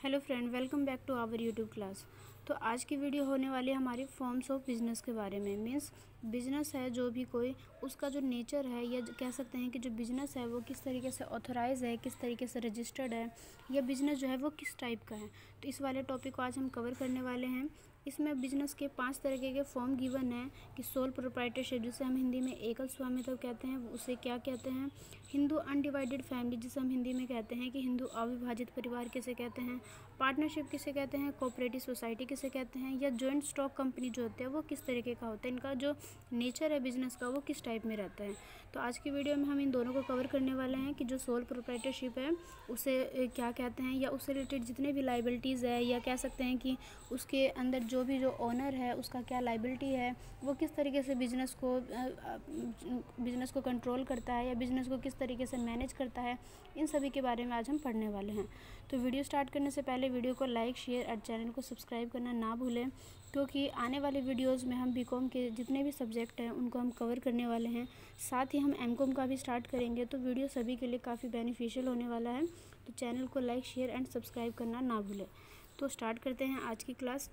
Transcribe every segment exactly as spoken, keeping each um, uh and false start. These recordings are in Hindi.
Hello friend, welcome back to our YouTube class. तो आज की वीडियो होने वाली है हमारी फॉर्म्स ऑफ बिजनेस के बारे में। मीन्स बिजनेस है जो भी कोई, उसका जो नेचर है या कह सकते हैं कि जो बिजनेस है वो किस तरीके से ऑथराइज है, किस तरीके से रजिस्टर्ड है, या बिजनेस जो है वो किस टाइप का है। तो इस वाले टॉपिक को आज हम कवर करने वाले हैं। इसमें बिजनेस के पांच तरीके के फॉर्म गिवन हैं कि सोल प्रोप्राइटरशिप, जिसे हम हिंदी में एकल स्वामित्व कहते हैं, उसे क्या कहते हैं। हिंदू अनडिवाइडेड फैमिली, जिसे हम हिंदी में कहते हैं कि हिंदू अविभाजित परिवार किसे कहते हैं। पार्टनरशिप किसे कहते हैं, कोऑपरेटिव सोसाइटी किसे कहते हैं, या जॉइंट स्टॉक कंपनी जो होते हैं वो किस तरीके का होता है, इनका जो नेचर है बिजनेस का वो किस टाइप में रहता है। तो आज की वीडियो में हम इन दोनों को कवर करने वाले हैं कि जो सोल प्रोप्राइटरशिप है उसे क्या कहते हैं, या उससे रिलेटेड जितने भी लाइबिलिटीज़ है, या कह सकते हैं कि उसके अंदर जो भी जो ओनर है उसका क्या लाइबिलिटी है, वो किस तरीके से बिजनेस को बिजनेस को कंट्रोल करता है या बिजनेस को किस तरीके से मैनेज करता है, इन सभी के बारे में आज हम पढ़ने वाले हैं। तो वीडियो स्टार्ट करने से पहले वीडियो को लाइक, शेयर और चैनल को सब्सक्राइब करना ना भूलें, क्योंकि आने वाले वीडियोस में हम बीकॉम के जितने भी सब्जेक्ट हैं उनको हम कवर करने वाले हैं। साथ ही हम एमकॉम का भी स्टार्ट करेंगे, तो वीडियो सभी के लिए काफ़ी बेनिफिशियल होने वाला है। तो चैनल को लाइक, शेयर एंड सब्सक्राइब करना ना भूलें। तो स्टार्ट करते हैं आज की क्लास।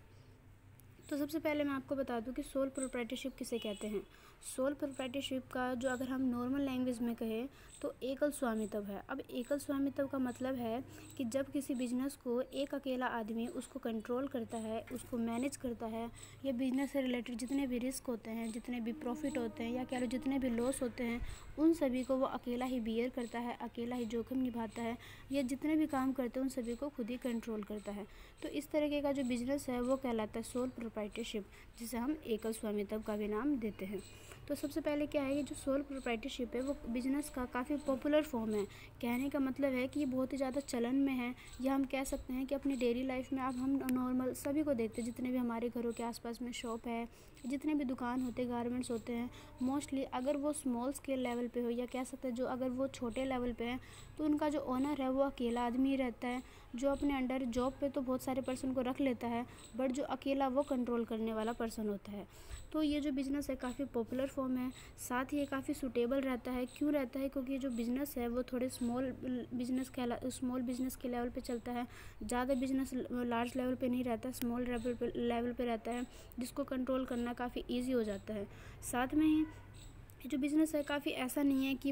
तो सबसे पहले मैं आपको बता दूं कि सोल प्रोप्राइटरशिप किसे कहते हैं। सोल प्रोप्राइटरशिप का जो अगर हम नॉर्मल लैंग्वेज में कहें तो एकल स्वामित्व है। अब एकल स्वामित्व का मतलब है कि जब किसी बिजनेस को एक अकेला आदमी उसको कंट्रोल करता है, उसको मैनेज करता है, या बिजनेस से रिलेटेड जितने भी रिस्क होते हैं, जितने भी प्रॉफिट होते हैं, या कह लो जितने भी लॉस होते हैं, उन सभी को वो अकेला ही बियर करता है, अकेला ही जोखिम निभाता है, या जितने भी काम करते हैं उन सभी को खुद ही कंट्रोल करता है। तो इस तरीके का जो बिजनेस है वो कहलाता है सोल प्रोप्राइटरशिप, जिसे हम एकल स्वामित्व का भी नाम देते हैं। तो सबसे पहले क्या है कि जो सोल प्रोप्राइटरशिप है वो बिजनेस का काफ़ी पॉपुलर फॉर्म है। कहने का मतलब है कि ये बहुत ही ज़्यादा चलन में है, या हम कह सकते हैं कि अपनी डेली लाइफ में अब हम नॉर्मल सभी को देखते हैं, जितने भी हमारे घरों के आसपास में शॉप है, जितने भी दुकान होते हैं, गारमेंट्स होते हैं, मोस्टली अगर वो स्मॉल स्केल लेवल पे हो, या कह सकते हैं जो अगर वो छोटे लेवल पे है तो उनका जो ओनर है वो अकेला आदमी रहता है, जो अपने अंडर जॉब पे तो बहुत सारे पर्सन को रख लेता है, बट जो अकेला वो कंट्रोल करने वाला पर्सन होता है। तो ये जो बिज़नेस है काफ़ी पॉपुलर फॉर्म है, साथ ही ये काफ़ी सूटेबल रहता है। क्यों रहता है? क्योंकि जो बिज़नेस है वो थोड़े स्मॉल बिजनेस कहला स्मॉल बिजनेस के लेवल पे चलता है, ज़्यादा बिजनेस लार्ज लेवल पे नहीं रहता, स्मॉल लेवल पे लेवल पे रहता है, जिसको कंट्रोल करना काफ़ी ईजी हो जाता है। साथ में ही जो बिज़नेस है काफ़ी ऐसा नहीं है कि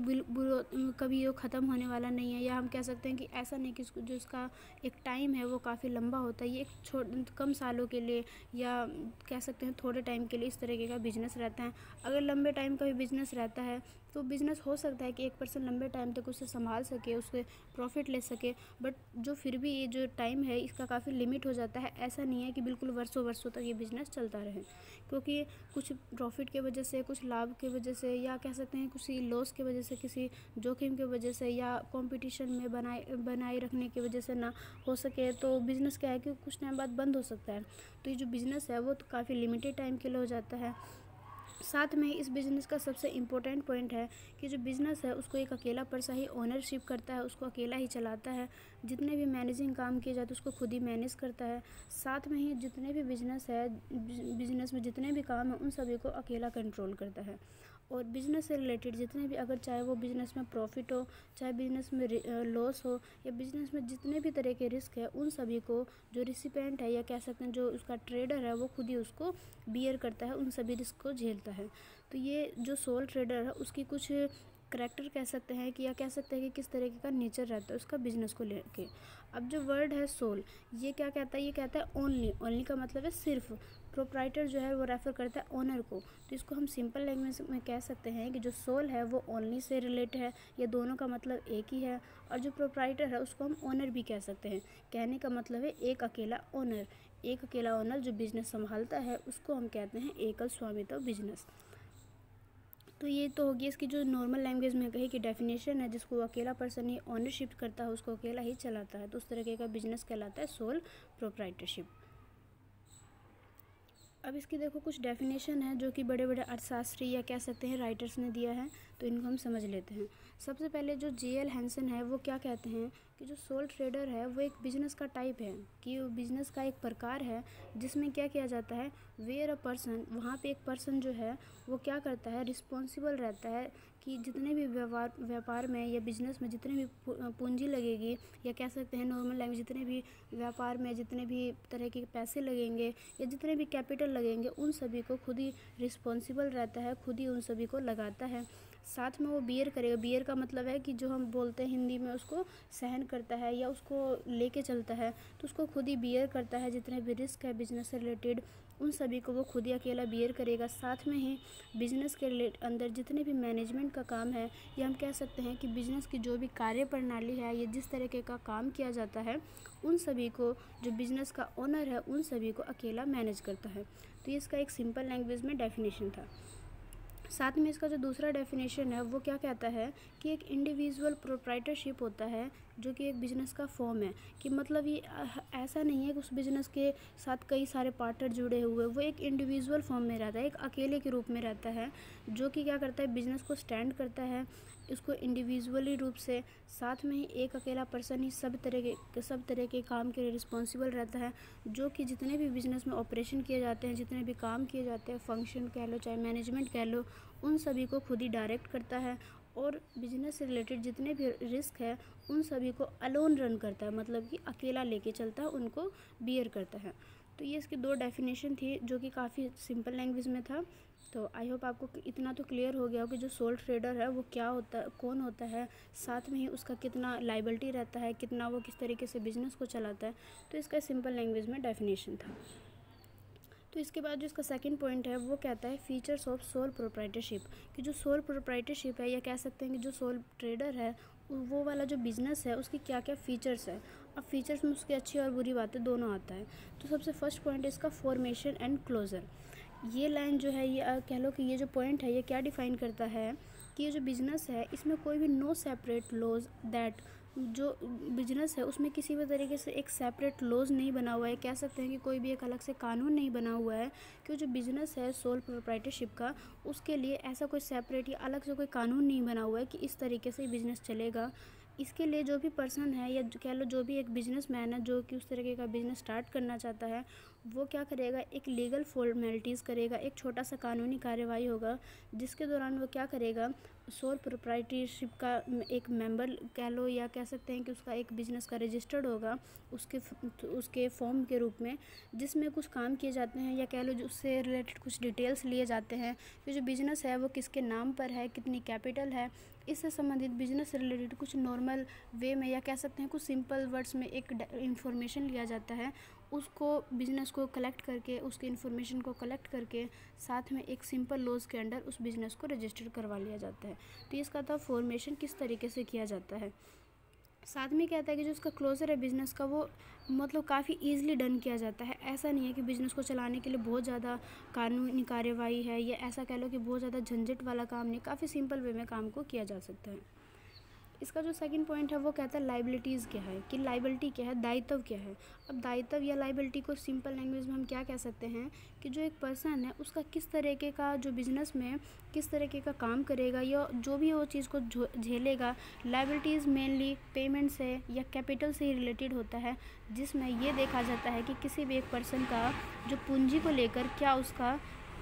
कभी वो ख़त्म होने वाला नहीं है, या हम कह सकते हैं कि ऐसा नहीं कि जो इसका एक टाइम है वो काफ़ी लंबा होता है। ये एक छोटे कम सालों के लिए, या कह सकते हैं थोड़े टाइम के लिए इस तरीके का बिज़नेस रहता है। अगर लंबे टाइम का भी बिज़नेस रहता है तो बिज़नेस हो सकता है कि एक पर्सन लंबे टाइम तक उसे संभाल सके, उसके प्रॉफिट ले सके, बट जो फिर भी ये जो टाइम है इसका काफ़ी लिमिट हो जाता है। ऐसा नहीं है कि बिल्कुल वर्षों वर्षों तक ये बिज़नेस चलता रहे, क्योंकि कुछ प्रॉफिट के वजह से, कुछ लाभ के वजह से, या कह सकते हैं किसी लॉस की वजह से, किसी जोखिम की वजह से, या कंपटीशन में बनाए बनाए रखने की वजह से ना हो सके, तो बिज़नेस क्या है कि कुछ टाइम बाद बंद हो सकता है। तो ये जो बिज़नेस है वो तो काफ़ी लिमिटेड टाइम के लिए हो जाता है। साथ में इस बिज़नेस का सबसे इम्पोर्टेंट पॉइंट है कि जो बिज़नेस है उसको एक अकेला पर्सन ही ओनरशिप करता है, उसको अकेला ही चलाता है। जितने भी मैनेजिंग काम किए जाते हैं उसको खुद ही मैनेज करता है। साथ में ही जितने भी बिज़नेस है बिज़नेस में जितने भी काम हैं उन सभी को अकेला कंट्रोल करता है। और बिज़नेस से रिलेटेड जितने भी, अगर चाहे वो बिज़नेस में प्रॉफिट हो, चाहे बिज़नेस में लॉस हो, या बिज़नेस में जितने भी तरह के रिस्क है, उन सभी को जो रिसिपेंट है, या कह सकते हैं जो उसका ट्रेडर है, वो खुद ही उसको बियर करता है, उन सभी रिस्क को झेलता है। तो ये जो सोल ट्रेडर है उसकी कुछ करैक्टर कह सकते हैं कि, या कह सकते हैं कि किस तरीके का नेचर रहता है उसका बिजनेस को लेके। अब जो वर्ड है सोल, ये क्या कहता है? ये कहता है ओनली। ओनली का मतलब है सिर्फ। प्रोप्राइटर जो है वो रेफ़र करता है ओनर को, तो इसको हम सिंपल लैंग्वेज में कह सकते हैं कि जो सोल है वो ओनली से रिलेट है, या दोनों का मतलब एक ही है। और जो प्रोप्राइटर है उसको हम ओनर भी कह सकते हैं। कहने का मतलब है एक अकेला ओनर। एक अकेला ओनर जो बिज़नेस संभालता है उसको हम कहते हैं एकल स्वामित्व बिजनेस। तो ये तो होगी इसकी जो नॉर्मल लैंग्वेज में कही कि डेफिनेशन है, जिसको अकेला पर्सन ही ओनरशिप करता है, उसको अकेला ही चलाता है, तो उस तरीके का बिजनेस कहलाता है सोल प्रोप्राइटरशिप। अब इसकी देखो कुछ डेफिनेशन है जो कि बड़े बड़े अर्थशास्त्री या कह सकते हैं राइटर्स ने दिया है। तो इनको हम समझ लेते हैं। सबसे पहले जो जे एल हैंसन है वो क्या कहते हैं कि जो सोल ट्रेडर है वो एक बिजनेस का टाइप है, कि वो बिजनेस का एक प्रकार है जिसमें क्या किया जाता है, वेयर अ पर्सन, वहाँ पे एक पर्सन जो है वो क्या करता है, रिस्पॉन्सिबल रहता है कि जितने भी व्यवहार व्यापार में या बिजनेस में जितने भी पूंजी लगेगी, या कह सकते हैं नॉर्मल लैंग्वेज, जितने भी व्यापार में जितने भी तरह के पैसे लगेंगे या जितने भी कैपिटल लगेंगे, उन सभी को खुद ही रिस्पॉन्सिबल रहता है, खुद ही उन सभी को लगाता है। साथ में वो बियर करेगा। बियर का मतलब है कि जो हम बोलते हैं हिंदी में, उसको सहन करता है या उसको लेके चलता है, तो उसको खुद ही बियर करता है। जितने भी रिस्क है बिजनेस से रिलेटेड, उन सभी को वो खुद ही अकेला बियर करेगा। साथ में ही बिजनेस के अंदर जितने भी मैनेजमेंट का काम है, या हम कह सकते हैं कि बिजनेस की जो भी कार्य प्रणाली है या जिस तरीके का काम किया जाता है, उन सभी को जो बिजनेस का ओनर है उन सभी को अकेला मैनेज करता है। तो ये इसका एक सिंपल लैंग्वेज में डेफिनेशन था। साथ में इसका जो दूसरा डेफिनेशन है वो क्या कहता है कि एक इंडिविजुअल प्रोप्राइटरशिप होता है जो कि एक बिज़नेस का फॉर्म है, कि मतलब ये ऐसा नहीं है कि उस बिज़नेस के साथ कई सारे पार्टनर जुड़े हुए, वो एक इंडिविजुअल फॉर्म में रहता है, एक अकेले के रूप में रहता है, जो कि क्या करता है, बिज़नेस को स्टैंड करता है इसको इंडिविजुअली रूप से। साथ में ही एक अकेला पर्सन ही सब तरह के सब तरह के काम के लिए रिस्पॉन्सिबल रहता है, जो कि जितने भी बिज़नेस में ऑपरेशन किए जाते हैं, जितने भी काम किए जाते हैं, फंक्शन कह लो चाहे मैनेजमेंट कह लो, उन सभी को खुद ही डायरेक्ट करता है। और बिजनेस से रिलेटेड जितने भी रिस्क है उन सभी को अलोन रन करता है, मतलब कि अकेला लेके चलता है, उनको बियर करता है। तो ये इसकी दो डेफिनेशन थी जो कि काफ़ी सिंपल लैंग्वेज में था। तो आई होप आपको इतना तो क्लियर हो गया हो कि जो सोल ट्रेडर है वो क्या होता है, कौन होता है, साथ में ही उसका कितना लायबिलिटी रहता है, कितना वो किस तरीके से बिजनेस को चलाता है। तो इसका सिंपल लैंग्वेज में डेफिनेशन था। तो इसके बाद जो इसका सेकंड पॉइंट है वो कहता है फीचर्स ऑफ सोल प्रोप्राइटरशिप, कि जो सोल प्रोप्राइटरशिप है, या कह सकते हैं कि जो सोल ट्रेडर है वो वाला जो बिज़नेस है उसकी क्या क्या फ़ीचर्स है। अब फीचर्स में उसकी अच्छी और बुरी बातें दोनों आता है। तो सबसे फर्स्ट पॉइंट है इसका फॉर्मेशन एंड क्लोजर। ये लाइन जो है, ये कह लो कि ये जो पॉइंट है ये क्या डिफ़ाइन करता है कि ये जो बिज़नेस है इसमें कोई भी नो सेपरेट लॉज दैट, जो बिजनेस है उसमें किसी भी तरीके से एक सेपरेट लॉज नहीं बना हुआ है, कह सकते हैं कि कोई भी एक अलग से कानून नहीं बना हुआ है कि जो बिज़नेस है सोल प्रोप्राइटरशिप का, उसके लिए ऐसा कोई सेपरेट या अलग से कोई कानून नहीं बना हुआ है कि इस तरीके से बिज़नेस चलेगा। इसके लिए जो भी पर्सन है या कह लो जो भी एक बिजनेसमैन है जो कि उस तरीके का बिज़नेस स्टार्ट करना चाहता है, वो क्या करेगा, एक लीगल फॉर्मेलिटीज़ करेगा, एक छोटा सा कानूनी कार्यवाही होगा जिसके दौरान वो क्या करेगा, सोल प्रोप्राइटरशिप का एक मेंबर कह लो, या कह सकते हैं कि उसका एक बिज़नेस का रजिस्टर्ड होगा उसके उसके फॉर्म के रूप में, जिसमें कुछ काम किए जाते हैं, या कह लो जो उससे रिलेटेड कुछ डिटेल्स लिए जाते हैं कि जो बिज़नेस है वो किसके नाम पर है, कितनी कैपिटल है, इससे संबंधित बिज़नेस से रिलेटेड कुछ नॉर्मल वे में, या कह सकते हैं कुछ सिंपल वर्ड्स में एक इन्फॉर्मेशन लिया जाता है। उसको बिज़नेस को कलेक्ट करके, उसके इन्फॉर्मेशन को कलेक्ट करके साथ में एक सिंपल लॉज के अंडर उस बिज़नेस को रजिस्टर करवा लिया जाता है। तो इसका था फॉर्मेशन किस तरीके से किया जाता है। साथ में कहता है कि जो उसका क्लोजर है बिज़नेस का, वो मतलब काफ़ी ईजिली डन किया जाता है। ऐसा नहीं है कि बिज़नेस को चलाने के लिए बहुत ज़्यादा कानूनी कार्यवाही है, या ऐसा कह लो कि बहुत ज़्यादा झंझट वाला काम नहीं, काफ़ी सिंपल वे में काम को किया जा सकता है। इसका जो सेकंड पॉइंट है वो कहता है लाइबिलिटीज़ क्या है, कि लाइबिलिटी क्या है, दायित्व क्या है। अब दायित्व या लाइबिलिटी को सिंपल लैंग्वेज में हम क्या कह सकते हैं कि जो एक पर्सन है उसका किस तरीके का जो बिज़नेस में किस तरीके का काम करेगा, या जो भी वो चीज़ को झेलेगा। लाइबिलिटीज़ मेनली पेमेंट से या कैपिटल से ही रिलेटेड होता है, जिसमें ये देखा जाता है कि किसी भी एक पर्सन का जो पूंजी को लेकर क्या उसका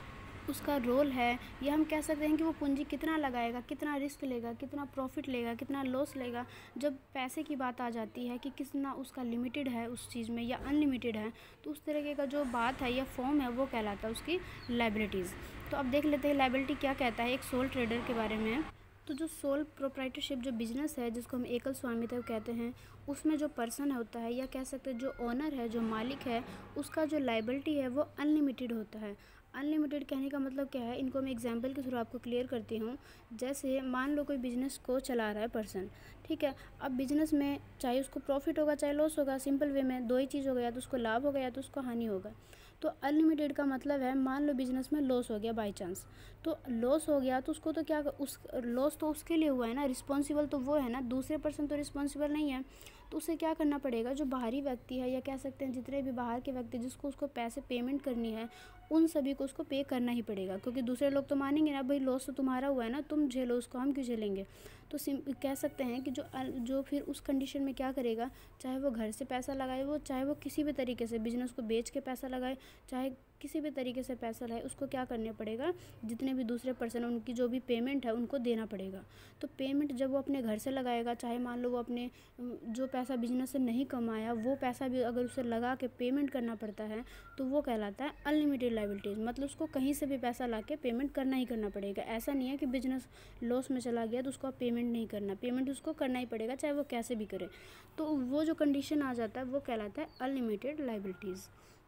उसका रोल है, या हम कह सकते हैं कि वो पूंजी कितना लगाएगा, कितना रिस्क लेगा, कितना प्रॉफिट लेगा, कितना लॉस लेगा। जब पैसे की बात आ जाती है कि कितना उसका लिमिटेड है उस चीज़ में या अनलिमिटेड है, तो उस तरीके का जो बात है या फॉर्म है वो कहलाता है उसकी लायबिलिटीज़। तो अब देख लेते हैं लायबिलिटी क्या कहता है एक सोल ट्रेडर के बारे में। तो जो सोल प्रोप्राइटरशिप जो बिज़नेस है जिसको हम एकल स्वामित्व कहते हैं, उसमें जो पर्सन होता है, या कह सकते हैं जो ओनर है, जो मालिक है, उसका जो लायबिलिटी है वो अनलिमिटेड होता है। अनलिमिटेड कहने का मतलब क्या है, इनको मैं एग्जांपल के थ्रू आपको क्लियर करती हूँ। जैसे मान लो कोई बिज़नेस को चला रहा है पर्सन, ठीक है। अब बिज़नेस में चाहे उसको प्रॉफिट होगा चाहे लॉस होगा, सिंपल वे में दो ही चीज़ होगा, या तो उसको लाभ होगा या तो उसको हानि होगा। तो अनलिमिटेड का मतलब है मान लो बिज़नेस में लॉस हो गया बाय चांस, तो लॉस हो गया तो उसको तो क्या, उस लॉस तो उसके लिए हुआ है ना, रिस्पॉन्सिबल तो वो है ना, दूसरे पर्सन तो रिस्पॉन्सिबल नहीं है। तो उसे क्या करना पड़ेगा, जो बाहरी व्यक्ति है या कह सकते हैं जितने भी बाहर के व्यक्ति जिसको उसको पैसे पेमेंट करनी है, उन सभी को उसको पे करना ही पड़ेगा, क्योंकि दूसरे लोग तो मानेंगे ना, भाई लॉस तो तुम्हारा हुआ है ना, तुम झेलो उसको, हम क्यों झेलेंगे। तो सिम कह सकते हैं कि जो जो फिर उस कंडीशन में क्या करेगा, चाहे वो घर से पैसा लगाए, वो चाहे वो किसी भी तरीके से बिजनेस को बेच के पैसा लगाए, चाहे किसी भी तरीके से पैसा लाए, उसको क्या करने पड़ेगा, जितने भी दूसरे पर्सन हैं उनकी जो भी पेमेंट है उनको देना पड़ेगा। तो पेमेंट जब वो अपने घर से लगाएगा, चाहे मान लो वो अपने जो पैसा बिजनेस से नहीं कमाया वो पैसा भी अगर उसे लगा के पेमेंट करना पड़ता है, तो वो कहलाता है अनलिमिटेड लायबिलिटीज़। मतलब उसको कहीं से भी पैसा ला के पेमेंट करना ही करना पड़ेगा। ऐसा नहीं है कि बिजनेस लॉस में चला गया तो उसको पेमेंट नहीं करना, पेमेंट उसको करना ही पड़ेगा, चाहे वो कैसे भी करे। तो वो जो कंडीशन आ जाता है वो कहलाता है अनलिमिटेड लायबिलिटीज़।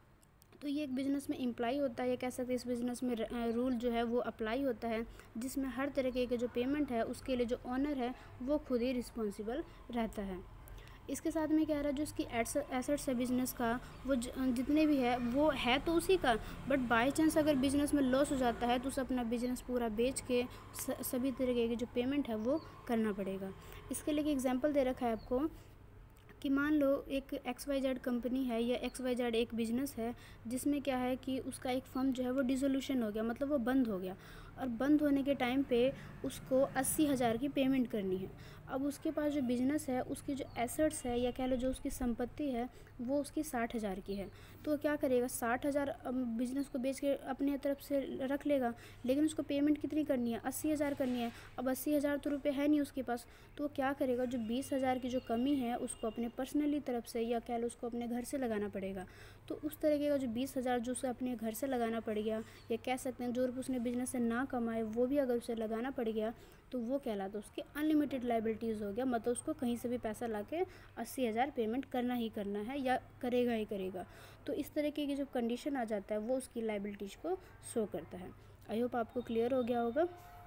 तो ये एक बिज़नेस में इम्प्लाई होता है, या कह सकते हैं इस बिज़नेस में रूल जो है वो अप्लाई होता है, जिसमें हर तरीके के जो पेमेंट है उसके लिए जो ऑनर है वो खुद ही रिस्पॉन्सिबल रहता है। इसके साथ में कह रहा है जो इसकी एसेट्स है बिज़नेस का, वो जितने भी है वो है तो उसी का, बट बाय चांस अगर बिज़नेस में लॉस हो जाता है तो उसे अपना बिज़नेस पूरा बेच के सभी तरीके की जो पेमेंट है वो करना पड़ेगा। इसके लिए एक एग्जांपल दे रखा है आपको कि मान लो एक एक्स वाई जेड कंपनी है या एक्स वाई जेड एक बिज़नेस है, जिसमें क्या है कि उसका एक फर्म जो है वो डिसोल्यूशन हो गया, मतलब वो बंद हो गया, और बंद होने के टाइम पे उसको अस्सी हज़ार की पेमेंट करनी है। अब उसके पास जो बिज़नेस है उसकी जो एसेट्स है या कह लो जो उसकी संपत्ति है वो उसकी साठ हज़ार की है, तो क्या करेगा, साठ हज़ार बिज़नेस को बेच के अपने तरफ से रख लेगा, लेकिन उसको पेमेंट कितनी करनी है, अस्सी हज़ार करनी है। अब अस्सी हज़ार तो रुपये है नहीं उसके पास, तो वो क्या करेगा, जो बीस हज़ार की जो कमी है उसको अपने पर्सनली तरफ से या कह लो उसको अपने घर से लगाना पड़ेगा। तो उस तरीके का जो बीस हज़ार जो उसे अपने घर से लगाना पड़ गया, या कह सकते हैं जो रुपये उसने बिज़नेस से ना कमाए वो भी अगर उसे लगाना पड़ गया, तो वो कहलाता है उसकी अनलिमिटेड लायबिलिटीज़ हो गया। मतलब उसको कहीं से भी पैसा ला के अस्सी हज़ार पेमेंट करना ही करना है या करेगा ही करेगा। तो इस तरीके की जो कंडीशन आ जाता है वो उसकी लायबिलिटीज़ को शो करता है। आई होप आपको क्लियर हो गया होगा।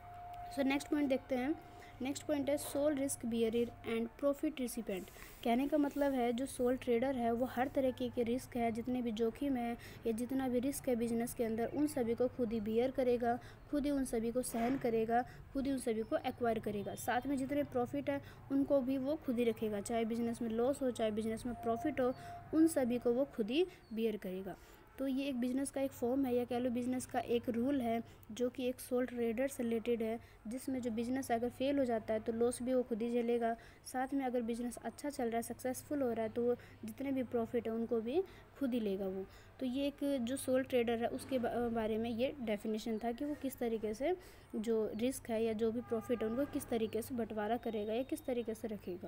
सो नेक्स्ट पॉइंट देखते हैं। नेक्स्ट पॉइंट है sole risk bearer and profit recipient. कहने का मतलब है जो सोल ट्रेडर है वो हर तरीके के रिस्क है, जितने भी जोखिम है या जितना भी रिस्क है बिजनेस के अंदर, उन सभी को खुद ही बियर करेगा, खुद ही उन सभी को सहन करेगा, खुद ही उन सभी को एक्वायर करेगा। साथ में जितने प्रॉफिट है उनको भी वो खुद ही रखेगा, चाहे बिजनेस में लॉस हो चाहे बिजनेस में प्रॉफिट हो, उन सभी को वो खुद ही बियर करेगा। तो ये एक बिज़नेस का एक फॉर्म है या कह लो बिज़नेस का एक रूल है जो कि एक सोल ट्रेडर से रिलेटेड है, जिसमें जो बिज़नेस अगर फेल हो जाता है तो लॉस भी वो खुद ही झेलेगा, साथ में अगर बिज़नेस अच्छा चल रहा है, सक्सेसफुल हो रहा है, तो वो जितने भी प्रॉफिट है उनको भी खुद ही लेगा वो। तो ये एक जो सोल ट्रेडर है उसके बारे में ये डेफिनेशन था कि वो किस तरीके से जो रिस्क है या जो भी प्रॉफिट है उनको किस तरीके से बंटवारा करेगा या किस तरीके से रखेगा।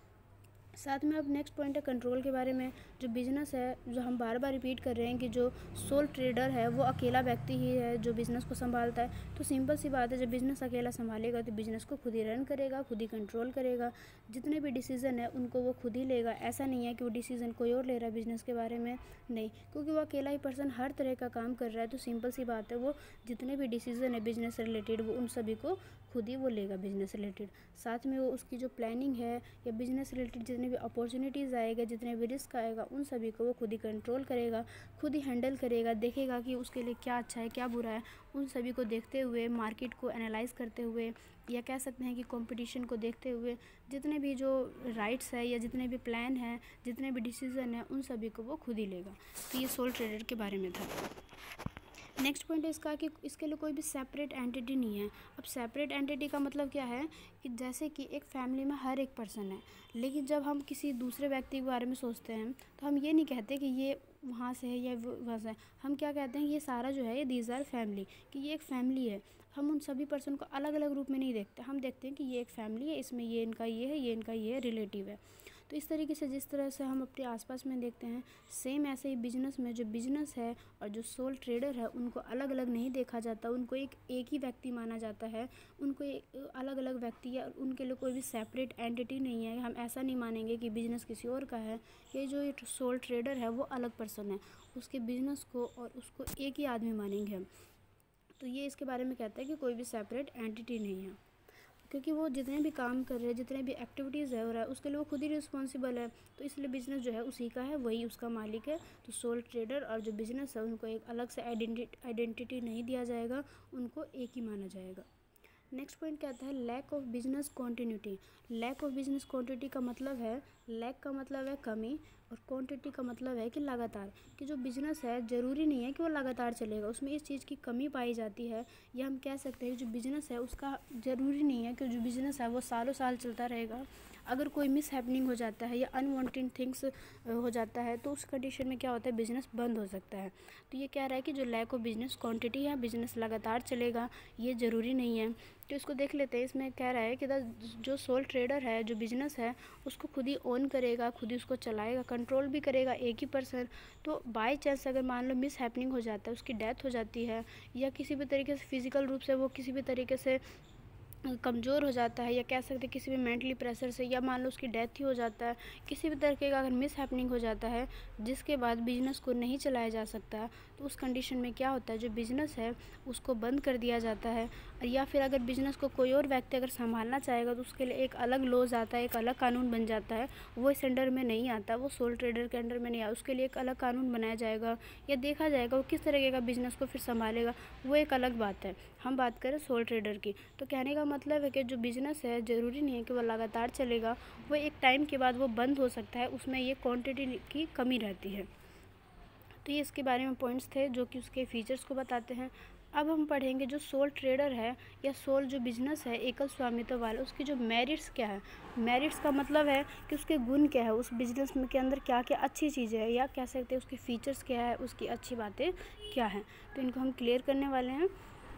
साथ में अब नेक्स्ट पॉइंट है कंट्रोल के बारे में। जो बिज़नेस है, जो हम बार बार रिपीट कर रहे हैं कि जो सोल ट्रेडर है वो अकेला व्यक्ति ही है जो बिज़नेस को संभालता है। तो सिंपल सी बात है, जब बिज़नेस अकेला संभालेगा तो बिज़नेस को खुद ही रन करेगा, खुद ही कंट्रोल करेगा, जितने भी डिसीज़न है उनको वो खुद ही लेगा। ऐसा नहीं है कि वो डिसीज़न कोई और ले रहा है बिज़नेस के बारे में, नहीं, क्योंकि वो अकेला ही पर्सन हर तरह का काम कर रहा है। तो सिंपल सी बात है, वो जितने भी डिसीज़न है बिज़नेस से रिलेटेड वो उन सभी को खुद ही वो लेगा बिज़नेस रिलेटेड। साथ में वो उसकी जो प्लानिंग है या बिज़नेस रिलेटेड जितने भी अपॉर्चुनिटीज़ आएगा, जितने भी रिस्क आएगा, उन सभी को वो खुद ही कंट्रोल करेगा, खुद ही हैंडल करेगा, देखेगा कि उसके लिए क्या अच्छा है क्या बुरा है, उन सभी को देखते हुए, मार्केट को एनालाइज करते हुए, या कह सकते हैं कि कंपटीशन को देखते हुए, जितने भी जो राइट्स है या जितने भी प्लान हैं, जितने भी डिसीज़न है, उन सभी को वो खुद ही लेगा। तो ये सोल ट्रेडर के बारे में था। नेक्स्ट पॉइंट है इसका कि इसके लिए कोई भी सेपरेट एंटिटी नहीं है। अब सेपरेट एंटिटी का मतलब क्या है कि जैसे कि एक फैमिली में हर एक पर्सन है, लेकिन जब हम किसी दूसरे व्यक्ति के बारे में सोचते हैं तो हम ये नहीं कहते कि ये वहाँ से है या वहाँ से है, हम क्या कहते हैं ये सारा जो है ये दीज आर फैमिली, कि ये एक फैमिली है। हम उन सभी पर्सन को अलग अलग रूप में नहीं देखते, हम देखते हैं कि ये एक फैमिली है, इसमें ये इनका ये है, ये इनका ये रिलेटिव है। तो इस तरीके से जिस तरह से हम अपने आसपास में देखते हैं, सेम ऐसे ही बिजनेस में जो बिजनेस है और जो सोल ट्रेडर है उनको अलग अलग नहीं देखा जाता, उनको एक एक ही व्यक्ति माना जाता है, उनको एक अलग अलग व्यक्ति या उनके लिए कोई भी सेपरेट एंटिटी नहीं है। हम ऐसा नहीं मानेंगे कि बिजनेस किसी और का है, ये जो ये सोल ट्रेडर है वो अलग पर्सन है, उसके बिजनेस को और उसको एक ही आदमी मानेंगे हम। तो ये इसके बारे में कहता है कि कोई भी सेपरेट एंटिटी नहीं है, क्योंकि वो जितने भी काम कर रहे हैं, जितने भी एक्टिविटीज़ है हो रहा है, उसके लिए वो खुद ही रिस्पॉन्सिबल है। तो इसलिए बिज़नेस जो है उसी का है, वही उसका मालिक है। तो सोल ट्रेडर और जो बिज़नेस है उनको एक अलग से आइडेंटिटी नहीं दिया जाएगा, उनको एक ही माना जाएगा। नेक्स्ट पॉइंट कहता है lack of business continuity. Lack of business continuity का मतलब है, लैक का मतलब है कमी, और क्वांटिटी का मतलब है कि लगातार, कि जो बिज़नेस है ज़रूरी नहीं है कि वो लगातार चलेगा, उसमें इस चीज़ की कमी पाई जाती है। या हम कह सकते हैं कि जो बिज़नेस है उसका ज़रूरी नहीं है कि जो बिज़नेस है वो सालों साल चलता रहेगा। अगर कोई मिस हैपनिंग हो जाता है या अनवांटेड थिंग्स हो जाता है तो उस कंडीशन में क्या होता है, बिज़नेस बंद हो सकता है। तो ये कह रहा है कि जो लैक ऑफ बिज़नेस क्वांटिटी है, बिज़नेस लगातार चलेगा, ये ज़रूरी नहीं है। तो इसको देख लेते हैं। इसमें कह रहा है कि जो सोल ट्रेडर है, जो बिज़नेस है उसको खुद ही ओन करेगा, खुद ही उसको चलाएगा, कंट्रोल भी करेगा एक ही पर्सन। तो बाई चांस अगर मान लो मिस हैपनिंग हो जाता है, उसकी डेथ हो जाती है या किसी भी तरीके से फिज़िकल रूप से वो किसी भी तरीके से कमज़ोर हो जाता है, या कह सकते हैं किसी भी मेंटली प्रेशर से, या मान लो उसकी डेथ ही हो जाता है, किसी भी तरीके का अगर मिस हैपनिंग हो जाता है जिसके बाद बिज़नेस को नहीं चलाया जा सकता, तो उस कंडीशन में क्या होता है, जो बिज़नेस है उसको बंद कर दिया जाता है। या फिर अगर बिज़नेस को कोई और व्यक्ति अगर संभालना चाहेगा तो उसके लिए एक अलग लॉज आता है, एक अलग कानून बन जाता है। वो इस अंडर में नहीं आता, वो सोल ट्रेडर के अंडर में नहीं आता, उसके लिए एक अलग कानून बनाया जाएगा या देखा जाएगा वो किस तरीके का बिज़नेस को फिर संभालेगा, वो एक अलग बात है। हम बात करें सोल ट्रेडर की, तो कहने का मतलब है कि जो बिज़नेस है ज़रूरी नहीं है कि वो लगातार चलेगा, वो एक टाइम के बाद वो बंद हो सकता है, उसमें ये क्वांटिटी की कमी रहती है। तो ये इसके बारे में पॉइंट्स थे जो कि उसके फीचर्स को बताते हैं। अब हम पढ़ेंगे जो सोल ट्रेडर है या सोल जो बिज़नेस है एकल स्वामित्व वाला, उसकी जो मेरिट्स क्या है। मेरिट्स का मतलब है कि उसके गुण क्या है, उस बिज़नेस में के अंदर क्या क्या अच्छी चीज़ें हैं, या कह सकते हैं उसके फीचर्स क्या है, उसकी अच्छी बातें क्या हैं। तो इनको हम क्लियर करने वाले हैं।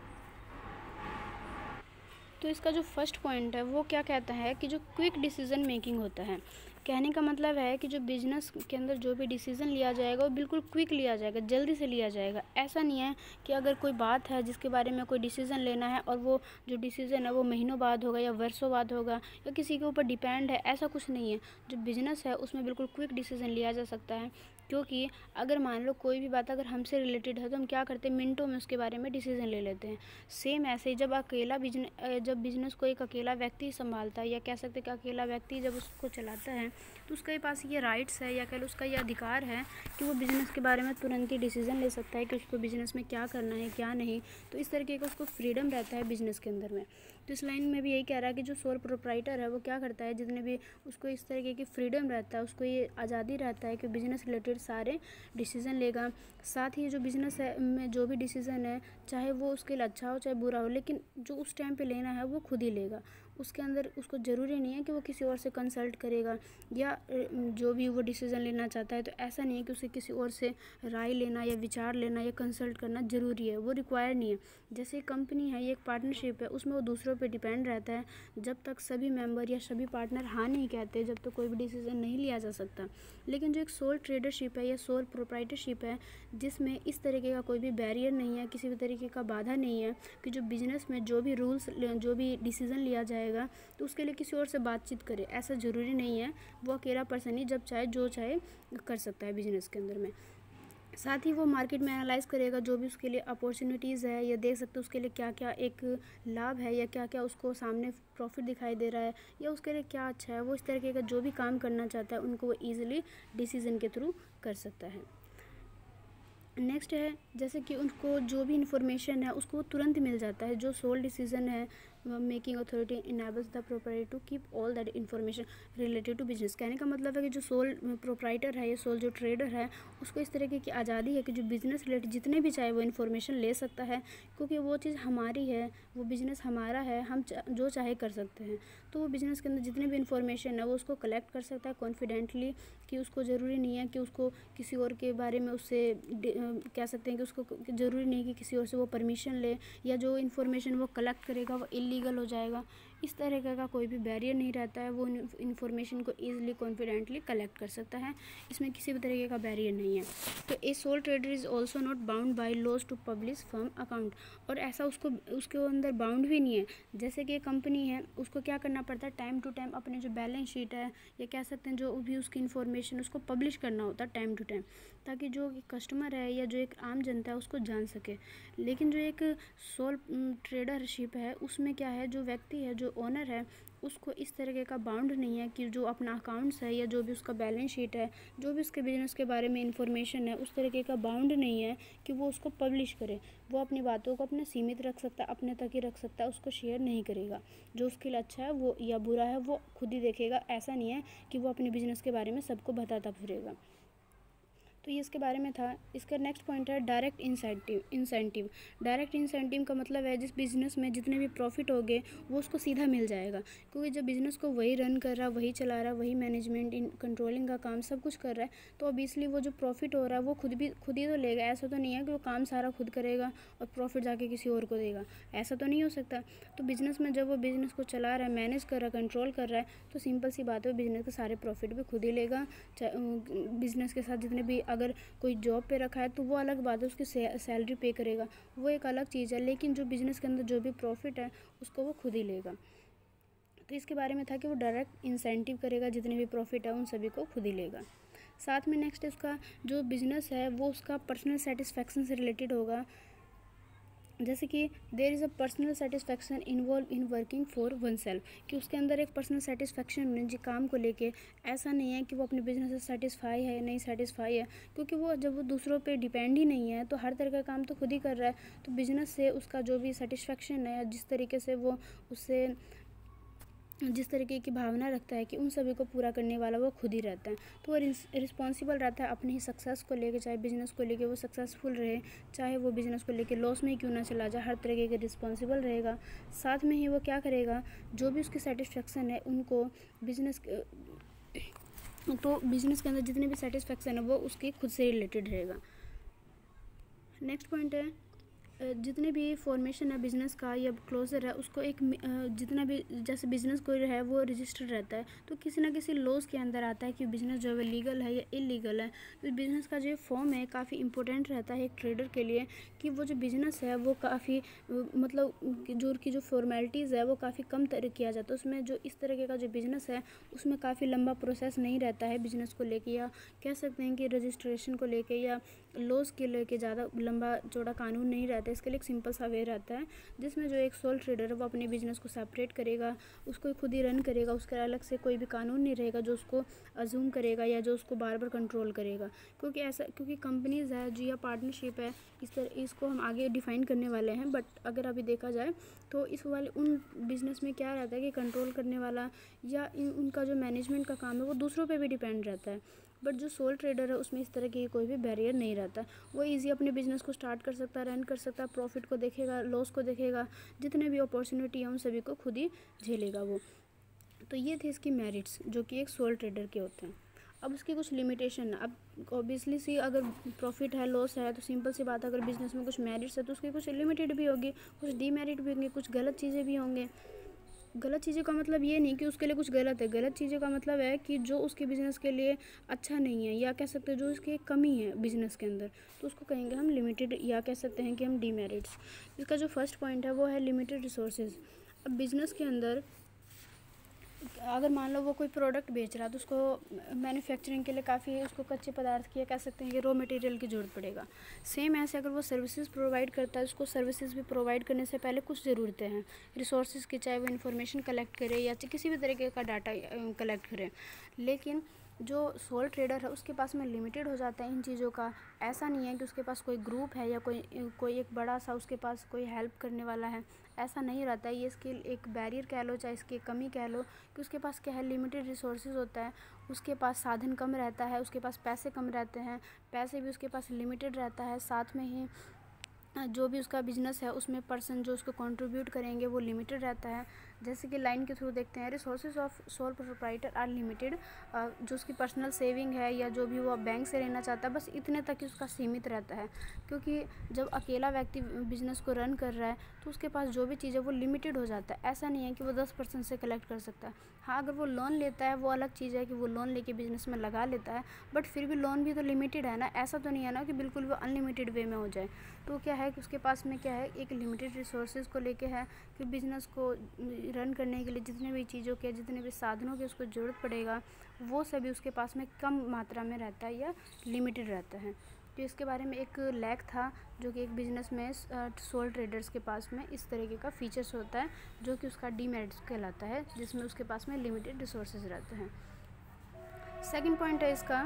तो इसका जो फर्स्ट पॉइंट है वो क्या कहता है कि जो क्विक डिसीज़न मेकिंग होता है। कहने का मतलब है कि जो बिज़नेस के अंदर जो भी डिसीज़न लिया जाएगा वो बिल्कुल क्विक लिया जाएगा, जल्दी से लिया जाएगा। ऐसा नहीं है कि अगर कोई बात है जिसके बारे में कोई डिसीज़न लेना है और वो जो डिसीज़न है वो महीनों बाद होगा या वर्षों बाद होगा या किसी के ऊपर डिपेंड है, ऐसा कुछ नहीं है। जो बिज़नेस है उसमें बिल्कुल क्विक डिसीज़न लिया जा सकता है, क्योंकि अगर मान लो कोई भी बात अगर हमसे रिलेटेड है तो हम क्या करते हैं, मिनटों में उसके बारे में डिसीज़न ले लेते हैं। सेम ऐसे ही जब अकेला बिजनेस जब बिज़नेस को एक अकेला व्यक्ति संभालता है, या कह सकते हैं कि अकेला व्यक्ति जब उसको चलाता है तो उसके पास ये राइट्स है या कह लो उसका ये अधिकार है कि वो बिज़नेस के बारे में तुरंत ही डिसीज़न ले सकता है कि उसको बिज़नेस में क्या करना है क्या नहीं। तो इस तरीके का उसको फ्रीडम रहता है बिज़नेस के अंदर में। तो इस लाइन में भी यही कह रहा है कि जो सोल प्रोप्राइटर है वो क्या करता है, जितने भी उसको इस तरीके की फ्रीडम रहता है, उसको ये आज़ादी रहता है कि बिज़नेस रिलेटेड सारे डिसीज़न लेगा। साथ ही जो बिज़नेस है में जो भी डिसीज़न है, चाहे वो उसके लिए अच्छा हो चाहे बुरा हो, लेकिन जो उस टाइम पे लेना है वो खुद ही लेगा। उसके अंदर उसको ज़रूरी नहीं है कि वो किसी और से कंसल्ट करेगा, या जो भी वो डिसीज़न लेना चाहता है तो ऐसा नहीं है कि उसे किसी और से राय लेना या विचार लेना या कंसल्ट करना ज़रूरी है, वो रिक्वायर नहीं है। जैसे कंपनी है, ये एक पार्टनरशिप है, उसमें वो दूसरों पे डिपेंड रहता है। जब तक सभी मेंबर या सभी पार्टनर हाँ नहीं कहते, जब तक तो कोई भी डिसीज़न नहीं लिया जा सकता। लेकिन जो एक सोल ट्रेडरशिप है या सोल प्रोप्राइटरशिप है, जिसमें इस तरीके का कोई भी बैरियर नहीं है, किसी भी तरीके का बाधा नहीं है कि जो बिज़नेस में जो भी रूल्स जो भी डिसीज़न लिया जाएगा तो उसके लिए किसी और से बातचीत करे, ऐसा ज़रूरी नहीं है। वो अकेला पर्सन ही जब चाहे जो चाहे कर सकता है बिज़नेस के अंदर में। साथ ही वो मार्केट में एनालाइज करेगा जो भी उसके लिए अपॉर्चुनिटीज़ है, या देख सकते हो उसके लिए क्या क्या एक लाभ है, या क्या क्या उसको सामने प्रॉफिट दिखाई दे रहा है, या उसके लिए क्या अच्छा है। वो इस तरीके का जो भी काम करना चाहता है उनको वो ईजिली डिसीज़न के थ्रू कर सकता है। नेक्स्ट है जैसे कि उनको जो भी इंफॉर्मेशन है उसको वो तुरंत मिल जाता है। जो सोल डिसीजन है making authority enables the proprietor to keep all that information related to business. कहने का मतलब है कि जो सोल प्रोप्राइटर है या सोल जो ट्रेडर है उसको इस तरीके की आज़ादी है कि जो बिज़नेस रिलेटेड जितने भी चाहे वो इन्फॉर्मेशन ले सकता है, क्योंकि वो चीज़ हमारी है, वो बिज़नेस हमारा है, हम चा, जो चाहे कर सकते हैं। तो वो बिज़नेस के अंदर जितने भी इन्फॉर्मेशन है वो उसको कलेक्ट कर सकता है कॉन्फिडेंटली, कि उसको ज़रूरी नहीं है कि उसको किसी और के बारे में उससे कह सकते हैं कि उसको ज़रूरी नहीं कि किसी और से वो परमिशन ले, या जो इन्फॉर्मेशन वो कलेक्ट करेगा वो इलीगल हो जाएगा। इस तरह का कोई भी बैरियर नहीं रहता है, वो इन्फॉर्मेशन को ईजिली कॉन्फिडेंटली कलेक्ट कर सकता है, इसमें किसी भी तरीके का बैरियर नहीं है। तो a sole trader is also not bound by laws to publish firm account, और ऐसा उसको उसके अंदर बाउंड भी नहीं है। जैसे कि कंपनी है उसको क्या करना पड़ता है, टाइम टू टाइम अपने जो बैलेंस शीट है या कह सकते हैं जो भी उसकी इन्फॉर्मेशन उसको पब्लिश करना होता है टाइम टू टाइम, ताकि जो कस्टमर है या जो एक आम जनता है उसको जान सके। लेकिन जो एक सोल ट्रेडरशिप है उसमें क्या है, जो व्यक्ति है जो ओनर है उसको इस तरीके का बाउंड नहीं है कि जो अपना अकाउंट्स है या जो भी उसका बैलेंस शीट है, जो भी उसके बिजनेस के बारे में इंफॉर्मेशन है, उस तरीके का बाउंड नहीं है कि वो उसको पब्लिश करे। वो अपनी बातों को अपने सीमित रख सकता है, अपने तक ही रख सकता है, उसको शेयर नहीं करेगा। जो उसके लिए अच्छा है वो या बुरा है वो खुद ही देखेगा। ऐसा नहीं है कि वो अपने बिजनेस के बारे में सबको बताता फिरेगा। तो ये इसके बारे में था। इसका नेक्स्ट पॉइंट है direct incentive incentive direct incentive का मतलब है जिस बिज़नेस में जितने भी प्रॉफिट होंगे वो उसको सीधा मिल जाएगा, क्योंकि जब बिज़नेस को वही रन कर रहा है, वही चला रहा है, वही मैनेजमेंट इन कंट्रोलिंग का काम सब कुछ कर रहा है, तो ऑब्वियसली वो जो प्रॉफिट हो रहा है वो खुद भी खुद ही तो लेगा। ऐसा तो नहीं है कि वो काम सारा खुद करेगा और प्रॉफिट जाके किसी और को देगा, ऐसा तो नहीं हो सकता। तो बिज़नेस में जब वो बिज़नेस को चला रहा है, मैनेज कर रहा है, कंट्रोल कर रहा है, तो सिंपल सी बात है, बिज़नेस के सारे प्रॉफिट भी खुद ही लेगा। बिज़नेस के साथ जितने भी अगर कोई जॉब पे रखा है तो वो अलग बात है, उसकी सैलरी पे करेगा, वो एक अलग चीज़ है, लेकिन जो बिज़नेस के अंदर जो भी प्रॉफिट है उसको वो खुद ही लेगा। तो इसके बारे में था कि वो डायरेक्ट इंसेंटिव करेगा, जितने भी प्रॉफिट है उन सभी को खुद ही लेगा। साथ में नेक्स्ट उसका जो बिज़नेस है वो उसका पर्सनल सेटिस्फैक्शन से रिलेटेड होगा। जैसे कि there is a personal satisfaction involve in working for oneself, कि उसके अंदर एक पर्सनल सेटिस्फैक्शन है जी काम को लेके। ऐसा नहीं है कि वो अपने बिजनेस से सेटिस्फाई है या नहीं सेटिस्फाई है, क्योंकि वो जब वो दूसरों पे डिपेंड ही नहीं है तो हर तरह का काम तो खुद ही कर रहा है। तो बिज़नेस से उसका जो भी सेटिस्फैक्शन है, जिस तरीके से वो उससे जिस तरीके की भावना रखता है कि उन सभी को पूरा करने वाला वो खुद ही रहता है। तो वो रिस्पॉन्सिबल रहता है अपनी ही सक्सेस को लेके, चाहे बिज़नेस को लेके वो सक्सेसफुल रहे, चाहे वो बिज़नेस को लेके लॉस में ही क्यों ना चला जाए, हर तरीके के रिस्पॉन्सिबल रहेगा। साथ में ही वो क्या करेगा, जो भी उसकी सेटिस्फेक्शन है उनको बिज़नेस तो बिज़नेस के अंदर जितने भी सेटिस्फेक्शन है वो उसकी खुद से रिलेटेड रहेगा। नेक्स्ट पॉइंट है जितने भी फॉर्मेशन है बिज़नेस का या क्लोजर है उसको एक जितना भी जैसे बिज़नेस कोई है वो रजिस्टर्ड रहता है, तो किसी ना किसी लॉज के अंदर आता है कि बिज़नेस जो है लीगल है या इलीगल है। तो बिज़नेस का जो फॉर्म है काफ़ी इंपॉर्टेंट रहता है एक ट्रेडर के लिए, कि वो जो बिज़नेस है वो काफ़ी मतलब जो उनकी जो फॉर्मेलिटीज़ है वो काफ़ी कम तरह किया जाता है। उसमें जो इस तरीके का जो बिज़नेस है उसमें काफ़ी लंबा प्रोसेस नहीं रहता है बिज़नेस को लेके, या कह सकते हैं कि रजिस्ट्रेशन को लेके या लॉज के लेके ज़्यादा लंबा चौड़ा कानून नहीं रहता है। इसके लिए एक सिंपल सा वे रहता है जिसमें जो एक सोल ट्रेडर है वो अपने बिज़नेस को सेपरेट करेगा, उसको खुद ही रन करेगा, उसके अलग से कोई भी कानून नहीं रहेगा जो उसको अज्यूम करेगा या जो उसको बार बार कंट्रोल करेगा। क्योंकि ऐसा क्योंकि कंपनीज़ है जो या पार्टनरशिप है, इस तरह इसको हम आगे डिफ़ाइन करने वाले हैं। बट अगर अभी देखा जाए तो इस वाले उन बिज़नेस में क्या रहता है कि कंट्रोल करने वाला या उनका जो मैनेजमेंट का काम है वो दूसरों पर भी डिपेंड रहता है। बट जो सोल ट्रेडर है उसमें इस तरह की कोई भी बैरियर नहीं रहता, वो इजी अपने बिज़नेस को स्टार्ट कर सकता है, रन कर सकता है, प्रॉफिट को देखेगा, लॉस को देखेगा, जितने भी अपॉर्चुनिटी है उन सभी को खुद ही झेलेगा वो। तो ये थे इसकी मेरिट्स जो कि एक सोल ट्रेडर के होते हैं। अब उसकी कुछ लिमिटेशन है। अब ऑब्वियसली सी अगर प्रॉफिट है, लॉस है, तो सिंपल सी बात है, अगर बिज़नेस में कुछ मेरिट्स है तो उसकी कुछ लिमिटेड भी होगी, कुछ डीमेरिट भी होंगे, कुछ गलत चीज़ें भी होंगे। गलत चीज़ों का मतलब ये नहीं कि उसके लिए कुछ गलत है, गलत चीज़ों का मतलब है कि जो उसके बिज़नेस के लिए अच्छा नहीं है, या कह सकते हैं जो उसकी कमी है बिज़नेस के अंदर, तो उसको कहेंगे हम लिमिटेड, या कह सकते हैं कि हम डीमेरिट्स। इसका जो फर्स्ट पॉइंट है वो है लिमिटेड रिसोर्सेज। अब बिज़नेस के अंदर अगर मान लो वो कोई प्रोडक्ट बेच रहा है तो उसको मैन्युफैक्चरिंग के लिए काफ़ी उसको कच्चे पदार्थ की, कह सकते हैं कि रॉ मटेरियल की ज़रूरत पड़ेगा। सेम ऐसे अगर वो सर्विसेज प्रोवाइड करता है, उसको सर्विसेज भी प्रोवाइड करने से पहले कुछ ज़रूरतें हैं रिसोर्सेज की, चाहे वो इन्फॉर्मेशन कलेक्ट करे या किसी भी तरीके का डाटा कलेक्ट करे। लेकिन जो सोल ट्रेडर है उसके पास में लिमिटेड हो जाता है इन चीज़ों का। ऐसा नहीं है कि उसके पास कोई ग्रुप है या कोई कोई एक बड़ा सा उसके पास कोई हेल्प करने वाला है, ऐसा नहीं रहता है। ये इसकी एक बैरियर कह लो, चाहे इसकी कमी कह लो, कि उसके पास क्या है, लिमिटेड रिसोर्सेज होता है, उसके पास साधन कम रहता है, उसके पास पैसे कम रहते हैं, पैसे भी उसके पास लिमिटेड रहता है। साथ में ही जो भी उसका बिज़नेस है उसमें पर्सन जो उसको कंट्रीब्यूट करेंगे वो लिमिटेड रहता है। जैसे कि लाइन के थ्रू देखते हैं, resources of sole proprietor are limited. जो उसकी पर्सनल सेविंग है या जो भी वो बैंक से लेना चाहता है बस इतने तक ही उसका सीमित रहता है, क्योंकि जब अकेला व्यक्ति बिज़नेस को रन कर रहा है तो उसके पास जो भी चीज़ है वो लिमिटेड हो जाता है। ऐसा नहीं है कि वो दस परसेंट से कलेक्ट कर सकता है। हाँ, अगर वो लोन लेता है वो अलग चीज़ है कि वो लोन लेके बिज़नेस में लगा लेता है, बट फिर भी लोन भी तो लिमिटेड है ना। ऐसा तो नहीं है ना कि बिल्कुल वो अनलिमिटेड वे में हो जाए। तो क्या है कि उसके पास में क्या है, एक लिमिटेड रिसोर्सेज को लेके है कि बिज़नेस को रन करने के लिए जितने भी चीज़ों के जितने भी साधनों की उसको ज़रूरत पड़ेगा वो सभी उसके पास में कम मात्रा में रहता है या लिमिटेड रहता है। तो इसके बारे में एक लैक था जो कि एक बिजनेस में सोल ट्रेडर्स के पास में इस तरीके का फीचर्स होता है जो कि उसका डीमेरिट्स कहलाता है, जिसमें उसके पास में लिमिटेड रिसोर्सेज रहते हैं। सेकंड पॉइंट है इसका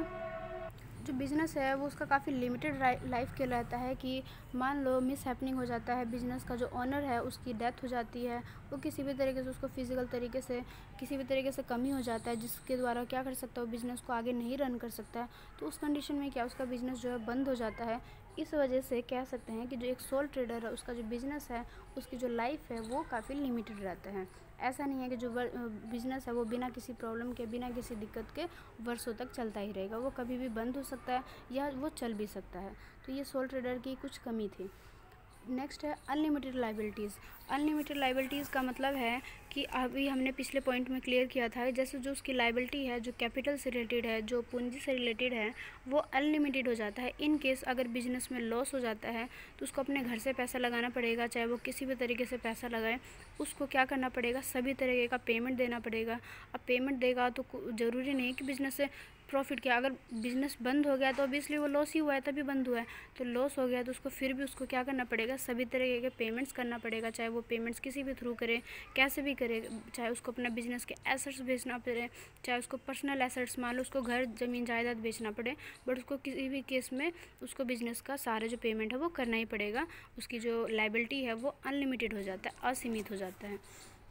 जो बिज़नेस है वो उसका काफ़ी लिमिटेड लाइफ के रहता है कि मान लो मिस हैपनिंग हो जाता है, बिज़नेस का जो ओनर है उसकी डेथ हो जाती है, वो किसी भी तरीके से उसको फिज़िकल तरीके से किसी भी तरीके से कमी हो जाता है जिसके द्वारा क्या कर सकता है वो बिज़नेस को आगे नहीं रन कर सकता है, तो उस कंडीशन में क्या उसका बिज़नेस जो है बंद हो जाता है। इस वजह से कह सकते हैं कि जो एक सोल ट्रेडर है उसका जो बिज़नेस है उसकी जो लाइफ है वो काफ़ी लिमिटेड रहता है। ऐसा नहीं है कि जो बिज़नेस है वो बिना किसी प्रॉब्लम के बिना किसी दिक्कत के वर्षों तक चलता ही रहेगा, वो कभी भी बंद हो सकता है या वो चल भी सकता है। तो ये सोल ट्रेडर की कुछ कमी थी। नेक्स्ट है अनलिमिटेड लाइबिलिटीज़। अनलिमिटेड लाइबिलिटीज़ का मतलब है कि अभी हमने पिछले पॉइंट में क्लियर किया था, जैसे जो उसकी लाइबिलिटी है जो कैपिटल से रिलेटेड है, जो पूंजी से रिलेटेड है, वो अनलिमिटेड हो जाता है। इन केस अगर बिजनेस में लॉस हो जाता है तो उसको अपने घर से पैसा लगाना पड़ेगा, चाहे वो किसी भी तरीके से पैसा लगाए, उसको क्या करना पड़ेगा, सभी तरीके का पेमेंट देना पड़ेगा। अब पेमेंट देगा तो ज़रूरी नहीं कि बिज़नेस से प्रॉफिट क्या, अगर बिज़नेस बंद हो गया तो ऑब्वियसली वो लॉस ही हुआ है तभी बंद हुआ है, तो लॉस हो गया तो उसको फिर भी उसको क्या करना पड़ेगा, सभी तरह के पेमेंट्स करना पड़ेगा, चाहे वो पेमेंट्स किसी भी थ्रू करे, कैसे भी करे, चाहे उसको अपना बिज़नेस के एसेट्स बेचना पड़े, चाहे उसको पर्सनल एसेट्स मान लो उसको घर ज़मीन जायदाद बेचना पड़े, बट उसको किसी भी केस में उसको बिज़नेस का सारा जो पेमेंट है वो करना ही पड़ेगा। उसकी जो लाइबिलिटी है वो अनलिमिटेड हो जाता है, असीमित हो जाता है।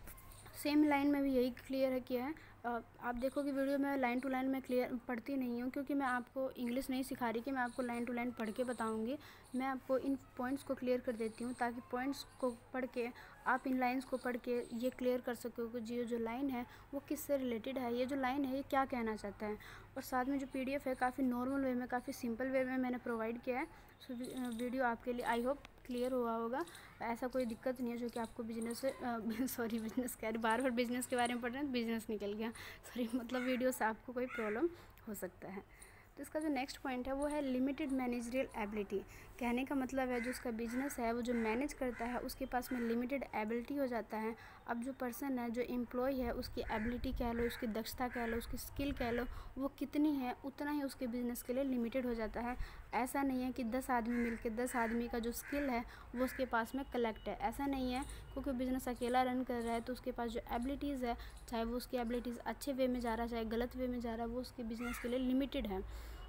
सेम लाइन में भी यही क्लियर है किया है। आप देखो कि वीडियो में लाइन टू लाइन में क्लियर पढ़ती नहीं हूँ क्योंकि मैं आपको इंग्लिश नहीं सिखा रही कि मैं आपको लाइन टू लाइन पढ़ के बताऊँगी। मैं आपको इन पॉइंट्स को क्लियर कर देती हूँ ताकि पॉइंट्स को पढ़ के आप इन लाइंस को पढ़ के ये क्लियर कर सको कि जो जो लाइन है वो किससे रिलेटेड है, ये जो लाइन है ये क्या कहना चाहता है। और साथ में जो पीडीएफ है काफ़ी नॉर्मल वे में, काफ़ी सिंपल वे में मैंने प्रोवाइड किया है। सो वीडियो आपके लिए आई होप क्लियर हुआ होगा। ऐसा कोई दिक्कत नहीं है जो कि आपको बिजनेस से सॉरी बिजनेस कह रही बार बार बिजनेस के बारे में पढ़ रहे हैं, बिजनेस निकल गया, सॉरी मतलब वीडियो से आपको कोई प्रॉब्लम हो सकता है। तो इसका जो नेक्स्ट पॉइंट है वो है लिमिटेड मैनेजरियल एबिलिटी। कहने का मतलब है जो उसका बिजनेस है वो जो मैनेज करता है उसके पास में लिमिटेड एबिलिटी हो जाता है। अब जो पर्सन है, जो एम्प्लॉय है, उसकी एबिलिटी कह लो, उसकी दक्षता कह लो, उसकी स्किल कह लो, वो कितनी है उतना ही उसके बिज़नेस के लिए लिमिटेड हो जाता है। ऐसा नहीं है कि दस आदमी मिलके दस आदमी का जो स्किल है वो उसके पास में कलेक्ट है, ऐसा नहीं है। क्योंकि बिज़नेस अकेला रन कर रहा है तो उसके पास जो एबिलिटीज़ है, चाहे वो उसकी एबिलिटीज़ अच्छे वे में जा रहा है चाहे गलत वे में जा रहा है, वो उसके बिज़नेस के लिए लिमिटेड है।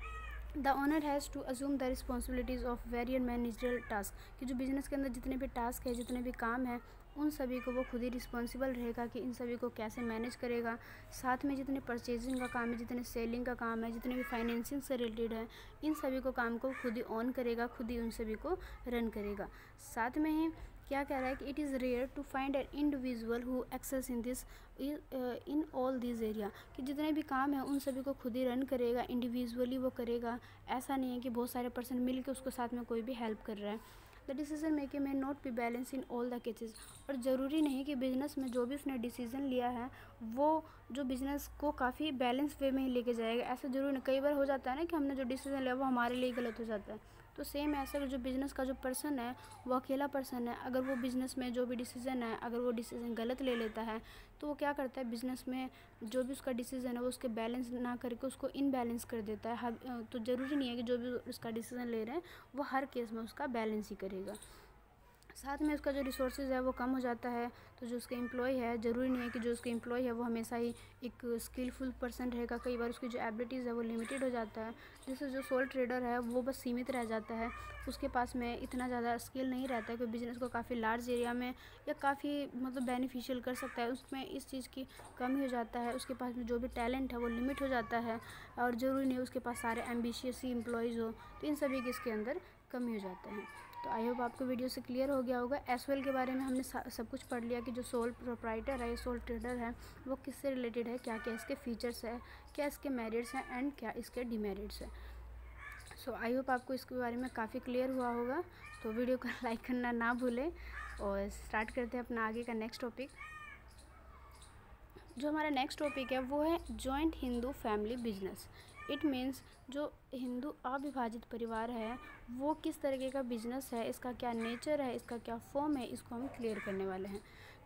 The owner has to assume the responsibilities of various managerial task, कि जो बिज़नेस के अंदर जितने भी टास्क है, जितने भी काम है, उन सभी को वो खुद ही रिस्पॉन्सिबल रहेगा कि इन सभी को कैसे मैनेज करेगा। साथ में जितने परचेजिंग का काम है, जितने सेलिंग का काम है, जितने भी फाइनेंसिंग से रिलेटेड है, इन सभी को काम को खुद ही ऑन करेगा, खुद ही उन सभी को रन करेगा। साथ में ही क्या कह रहा है कि it is rare to find an individual who excels in this in all this area, कि जितने भी काम है उन सभी को खुद ही रन करेगा, इंडिविजुअली वो करेगा। ऐसा नहीं है कि बहुत सारे पर्सन मिल के उसको साथ में कोई भी हेल्प कर रहा है। The decision making may not be balance in all the cases, और ज़रूरी नहीं कि बिज़नेस में जो भी उसने डिसीज़न लिया है वो जो बिज़नेस को काफ़ी बैलेंस वे में ही लेके जाएगा, ऐसा ज़रूरी नहीं। कई बार हो जाता है ना कि हमने जो डिसीज़न लिया वो हमारे लिए गलत हो जाता है, तो सेम ऐसा जो बिज़नेस का जो पर्सन है वो अकेला पर्सन है, अगर वो बिज़नेस में जो भी डिसीज़न है अगर वो डिसीज़न गलत ले लेता है तो वो क्या करता है, बिज़नेस में जो भी उसका डिसीज़न है वो उसके बैलेंस ना करके उसको इनबैलेंस कर देता है। तो ज़रूरी नहीं है कि जो भी उसका डिसीज़न ले रहे हैं वो हर केस में उसका बैलेंस ही करेगा। साथ में उसका जो रिसोर्सेज है वो कम हो जाता है, तो जो उसके एम्प्लॉय है, ज़रूरी नहीं है कि जो उसके एम्प्लॉय है वो हमेशा ही एक स्किलफुल पर्सन रहेगा, कई बार उसकी जो एबिलिटीज़ है वो लिमिटेड हो जाता है। जैसे जो सोल ट्रेडर है वो बस सीमित रह जाता है, उसके पास में इतना ज़्यादा स्किल नहीं रहता है कि बिज़नेस को काफ़ी लार्ज एरिया में या काफ़ी मतलब बेनिफिशियल कर सकता है, उसमें इस चीज़ की कमी हो जाता है। उसके पास में जो भी टैलेंट है वो लिमिट हो जाता है, और ज़रूरी नहीं उसके पास सारे एम्बिशियस ही एम्प्लॉयज़ हो, तो इन सभी की इसके अंदर कमी हो जाता है। तो आई होप आपको वीडियो से क्लियर हो गया होगा। एस वेल के बारे में हमने सब कुछ पढ़ लिया कि जो सोल प्रोप्राइटर है, सोल ट्रेडर है, वो किससे रिलेटेड है, क्या क्या इसके फीचर्स है, क्या इसके मेरिट्स हैं एंड क्या इसके डिमेरिट्स हैं। सो आई होप आपको इसके बारे में काफ़ी क्लियर हुआ होगा। तो वीडियो को लाइक करना ना भूलें और स्टार्ट करते हैं अपना आगे का नेक्स्ट टॉपिक। जो हमारा नेक्स्ट टॉपिक है वो है joint Hindu family business. It means जो हिंदू अविभाजित परिवार है वो किस तरीके का बिजनेस है, इसका क्या नेचर है, इसका क्या फॉर्म है, इसको हम क्लियर करने वाले हैं।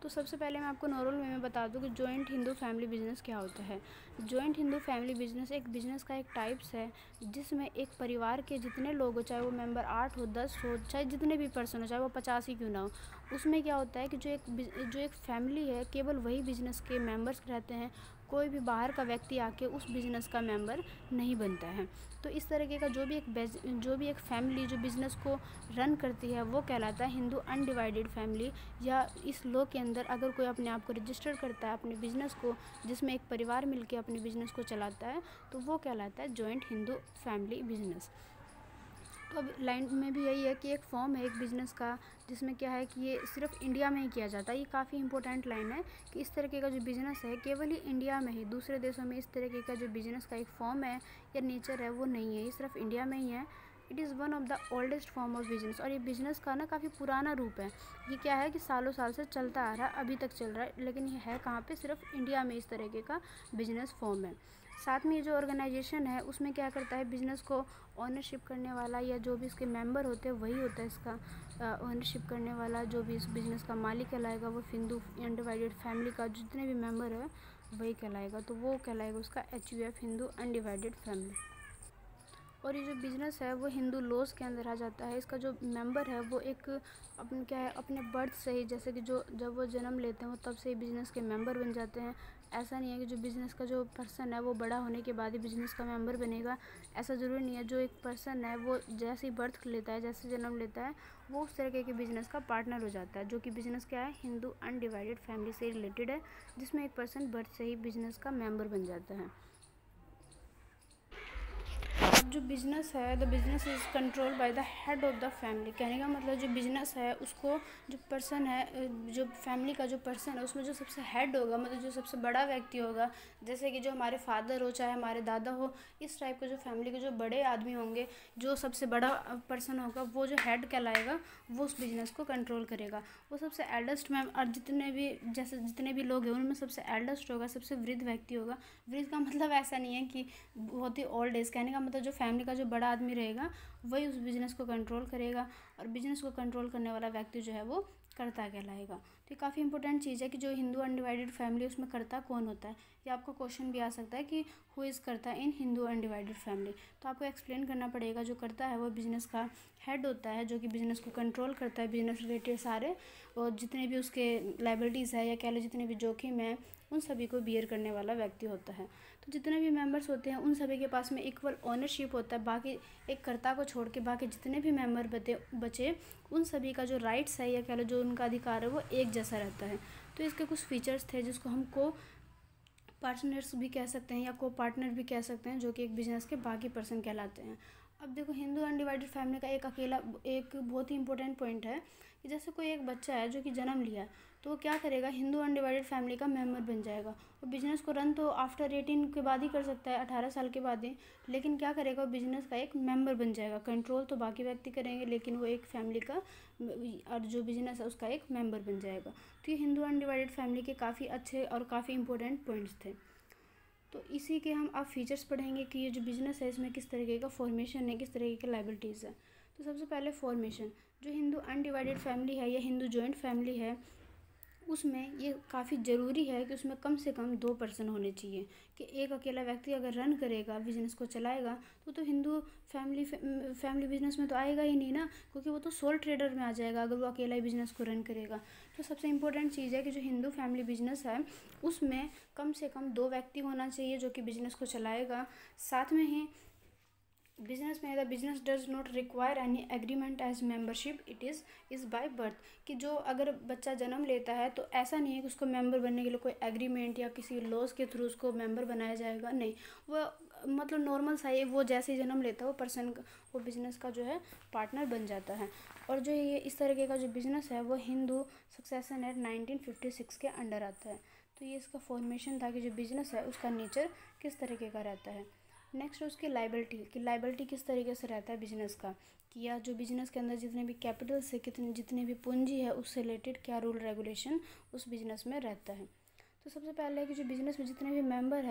तो सबसे पहले मैं आपको नॉर्मल वे में बता दूं कि जॉइंट हिंदू फैमिली बिजनेस क्या होता है। जॉइंट हिंदू फैमिली बिजनेस एक बिजनेस का एक टाइप्स है जिसमें एक परिवार के जितने लोग हो, चाहे वो मेंबर आठ हो, दस हो, चाहे जितने भी पर्सन हो, चाहे वो पचास ही क्यों ना हो, उसमें क्या होता है कि जो एक जो एक फैमिली है केवल वही बिजनेस के मेंबर्स रहते हैं। कोई भी बाहर का व्यक्ति आके उस बिज़नेस का मेंबर नहीं बनता है। तो इस तरीके का जो भी एक जो भी एक फैमिली जो बिज़नेस को रन करती है वो कहलाता है हिंदू अनडिवाइडेड फैमिली। या इस लॉ के अंदर अगर कोई अपने आप को रजिस्टर करता है अपने बिज़नेस को, जिसमें एक परिवार मिलकर अपने बिज़नेस को चलाता है, तो वो कहलाता है जॉइंट हिंदू फैमिली बिजनेस। तो अब लाइन में भी यही है कि एक फॉर्म है एक बिज़नेस का जिसमें क्या है कि ये सिर्फ इंडिया में ही किया जाता है। ये काफ़ी इंपॉर्टेंट लाइन है कि इस तरीके का जो बिज़नेस है केवल ही इंडिया में ही, दूसरे देशों में इस तरीके का जो बिज़नेस का एक फॉर्म है या नेचर है वो नहीं है, ये सिर्फ इंडिया में ही है। It is one of the oldest form of business. और ये बिज़नेस का ना काफ़ी पुराना रूप है। ये क्या है कि सालों साल से चलता आ रहा है, अभी तक चल रहा है, लेकिन ये है कहाँ पे, सिर्फ इंडिया में इस तरीके का बिजनेस फॉर्म है। साथ में ये जो ऑर्गेनाइजेशन है उसमें क्या करता है, बिज़नेस को ऑनरशिप करने वाला या जो भी इसके मेंबर होते हैं वही होता है इसका ऑनरशिप करने वाला। जो भी इस बिज़नेस का मालिक कहलाएगा वो हिंदू अनडिवाइडेड फैमिली का जितने भी मेंबर है वही कहलाएगा। तो वो कहलाएगा उसका H U F, Hindu undivided family. और ये जो बिज़नेस है वो हिंदू लॉज के अंदर आ जाता है। इसका जो मेंबर है वो एक अपने क्या है अपने बर्थ से ही, जैसे कि जो जब वो जन्म लेते हैं वो तब से ही बिज़नेस के मेंबर बन जाते हैं। ऐसा नहीं है कि जो बिज़नेस का जो पर्सन है वो बड़ा होने के बाद ही बिज़नेस का मेंबर बनेगा, ऐसा ज़रूरी नहीं है। जो एक पर्सन है वो जैसे ही बर्थ लेता है, जैसे जन्म लेता है, वो उस तरीके के बिज़नेस का पार्टनर हो जाता है। जो कि बिज़नेस क्या है, हिंदू अनडिवाइडेड फैमिली से रिलेटेड है, जिसमें एक पर्सन बर्थ से ही बिज़नेस का मेंबर बन जाता है। अब जो बिज़नेस है, the business is control by the head of the family. कहने का मतलब जो बिज़नेस है उसको जो पर्सन है, जो फैमिली का जो पर्सन है उसमें जो सबसे हेड होगा, मतलब जो सबसे बड़ा व्यक्ति होगा, जैसे कि जो हमारे फादर हो चाहे हमारे दादा हो, इस टाइप के जो फैमिली के जो बड़े आदमी होंगे, जो सबसे बड़ा पर्सन होगा वो जो हेड कहलाएगा, वो उस बिज़नेस को कंट्रोल करेगा। वो सबसे एल्डेस्ट मैम और जितने भी जैसे जितने भी लोग हैं उनमें सबसे एल्डेस्ट होगा, सबसे वृद्ध व्यक्ति होगा। वृद्ध का मतलब ऐसा नहीं है कि बहुत ही ओल्ड एज, कहने का मतलब जो फैमिली का जो बड़ा आदमी रहेगा वही उस बिज़नेस को कंट्रोल करेगा। और बिज़नेस को कंट्रोल करने वाला व्यक्ति जो है वो कर्ता कहलाएगा। तो ये काफ़ी इंपॉर्टेंट चीज़ है कि जो हिंदू अनडिवाइडेड फैमिली उसमें कर्ता कौन होता है। ये आपका क्वेश्चन भी आ सकता है कि हु इज़ कर्ता इन हिंदू अनडिवाइडेड फैमिली। तो आपको एक्सप्लेन करना पड़ेगा। जो कर्ता है वो बिज़नेस का हेड होता है, जो कि बिज़नेस को कंट्रोल करता है, बिज़नेस रिलेटेड सारे और जितने भी उसके लाइबिलिटीज़ है या कह लो जितने भी जोखिम है उन सभी को बियर करने वाला व्यक्ति होता है। तो जितने भी मेंबर्स होते हैं उन सभी के पास में इक्वल ओनरशिप होता है। बाकी एक कर्ता को छोड़ के बाकी जितने भी मेंबर बचे बचे उन सभी का जो राइट्स है या कह लो जो उनका अधिकार है वो एक जैसा रहता है। तो इसके कुछ फीचर्स थे जिसको हम को पार्टनर्स भी कह सकते हैं या को पार्टनर भी कह सकते हैं, जो कि एक बिजनेस के बाकी पर्सन कहलाते हैं। अब देखो, हिंदू अनडिवाइडेड फैमिली का एक अकेला एक बहुत ही इंपॉर्टेंट पॉइंट है कि जैसे कोई एक बच्चा है जो कि जन्म लिया तो वो क्या करेगा, हिंदू अनडिवाइडेड फैमिली का मेंबर बन जाएगा। और बिज़नेस को रन तो आफ्टर एटीन के बाद ही कर सकता है, अठारह साल के बाद ही, लेकिन क्या करेगा, वो बिज़नेस का एक मेंबर बन जाएगा। कंट्रोल तो बाकी व्यक्ति करेंगे लेकिन वो एक फैमिली का और जो बिज़नेस है उसका एक मेंबर बन जाएगा। तो ये हिंदू अनडिवाइडेड फैमिली के काफ़ी अच्छे और काफ़ी इंपॉर्टेंट पॉइंट्स थे। तो इसी के हम अब फीचर्स पढ़ेंगे कि ये जो बिज़नेस है इसमें किस तरीके का फॉर्मेशन है, किस तरीके के लाइबिलिटीज़ है। तो सबसे पहले फॉर्मेशन, जो हिंदू अनडिवाइडेड फैमिली है या हिंदू जॉइंट फैमिली है उसमें ये काफ़ी ज़रूरी है कि उसमें कम से कम दो पर्सन होने चाहिए। कि एक अकेला व्यक्ति अगर रन करेगा, बिज़नेस को चलाएगा, तो तो हिंदू फैमिली फैमिली बिज़नेस में तो आएगा ही नहीं ना, क्योंकि वो तो सोल ट्रेडर में आ जाएगा अगर वो अकेला ही बिज़नेस को रन करेगा। तो सबसे इम्पोर्टेंट चीज़ है कि जो हिंदू फैमिली बिज़नेस है उसमें कम से कम दो व्यक्ति होना चाहिए जो कि बिज़नेस को चलाएगा। साथ में ही बिजनेस में the business does not require any agreement as membership, it is is by birth. कि जो अगर बच्चा जन्म लेता है तो ऐसा नहीं है कि उसको मेंबर बनने के लिए कोई एग्रीमेंट या किसी लॉज के थ्रू उसको मेंबर बनाया जाएगा, नहीं। वो मतलब नॉर्मल सा ही वो जैसे ही जन्म लेता है वो पर्सन वो बिज़नेस का जो है पार्टनर बन जाता है। और जो ये इस तरीके का जो बिज़नेस है वो Hindu succession act nineteen fifty six के अंडर आता है। तो ये इसका फॉर्मेशन था कि जो बिज़नेस है उसका नेचर किस तरीके का रहता है। नेक्स्ट उसकी लाइबिलिटी, कि लाइबिलिटी किस तरीके से रहता है बिज़नेस का, कि या जो बिज़नेस के अंदर जितने भी कैपिटल से कितने जितने भी पूंजी है उससे रिलेटेड क्या रूल रेगुलेशन उस बिज़नेस में रहता है। तो सबसे पहले है कि जो बिज़नेस में जितने भी मेंबर है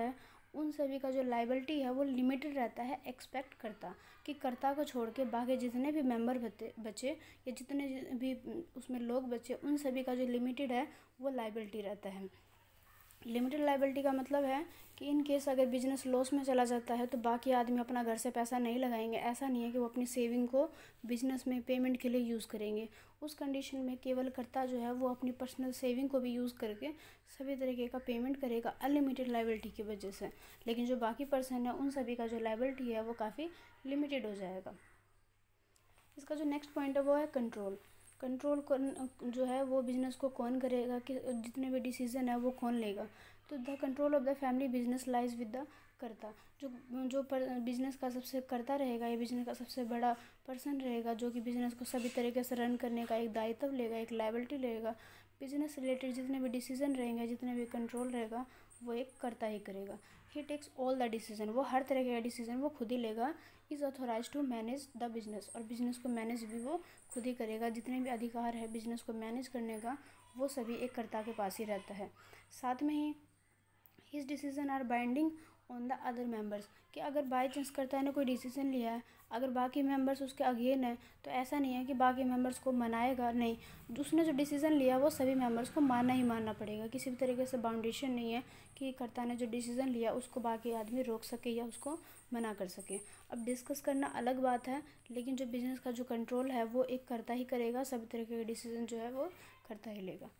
उन सभी का जो लायबिलिटी है वो लिमिटेड रहता है एक्सपेक्ट कर्ता, कि कर्ता को छोड़ के बाकी जितने भी मेंबर बचे बचे या जितने भी उसमें लोग बचे, उन सभी का जो लिमिटेड है वो लायबिलिटी रहता है। लिमिटेड लायबिलिटी का मतलब है कि इन केस अगर बिजनेस लॉस में चला जाता है तो बाकी आदमी अपना घर से पैसा नहीं लगाएंगे। ऐसा नहीं है कि वो अपनी सेविंग को बिजनेस में पेमेंट के लिए यूज़ करेंगे। उस कंडीशन में केवल कर्ता जो है वो अपनी पर्सनल सेविंग को भी यूज़ करके सभी तरीके का पेमेंट करेगा अनलिमिटेड लायबिलिटी की वजह से। लेकिन जो बाकी पर्सन है उन सभी का जो लायबिलिटी है वो काफ़ी लिमिटेड हो जाएगा। इसका जो नेक्स्ट पॉइंट है वो है कंट्रोल। कंट्रोल जो है वो बिज़नेस को कौन करेगा, कि जितने भी डिसीजन है वो कौन लेगा। तो the control of the family business lies with the karta. जो जो पर बिज़नेस का सबसे कर्ता रहेगा या बिज़नेस का सबसे बड़ा पर्सन रहेगा, जो कि बिज़नेस को सभी तरीके से रन करने का एक दायित्व लेगा, एक लायबिलिटी लेगा। बिजनेस रिलेटेड जितने भी डिसीजन रहेंगे, जितने भी कंट्रोल रहेगा, वो एक कर्ता ही करेगा। He takes all the decision, वो हर तरह का डिसीजन वो खुद ही लेगा। Is authorise to manage the business, और बिजनेस को मैनेज भी वो खुद ही करेगा। जितने भी अधिकार है बिजनेस को मैनेज करने का वो सभी एक कर्ता के पास ही रहता है। साथ में ही his decision are binding on the other members, कि अगर बाई चांस कर्ता ने कोई डिसीजन लिया है, अगर बाकी मेंबर्स उसके अगेन है, तो ऐसा नहीं है कि बाकी मेंबर्स को मनाएगा, नहीं, उसने जो डिसीज़न लिया वो सभी मेंबर्स को मानना ही मानना पड़ेगा। किसी भी तरीके से बाउंडेशन नहीं है कि कर्ता ने जो डिसीज़न लिया उसको बाकी आदमी रोक सके या उसको मना कर सके। अब डिस्कस करना अलग बात है, लेकिन जो बिजनेस का जो कंट्रोल है वो एक कर्ता ही करेगा। सभी तरीके के डिसीजन जो है वो कर्ता ही लेगा।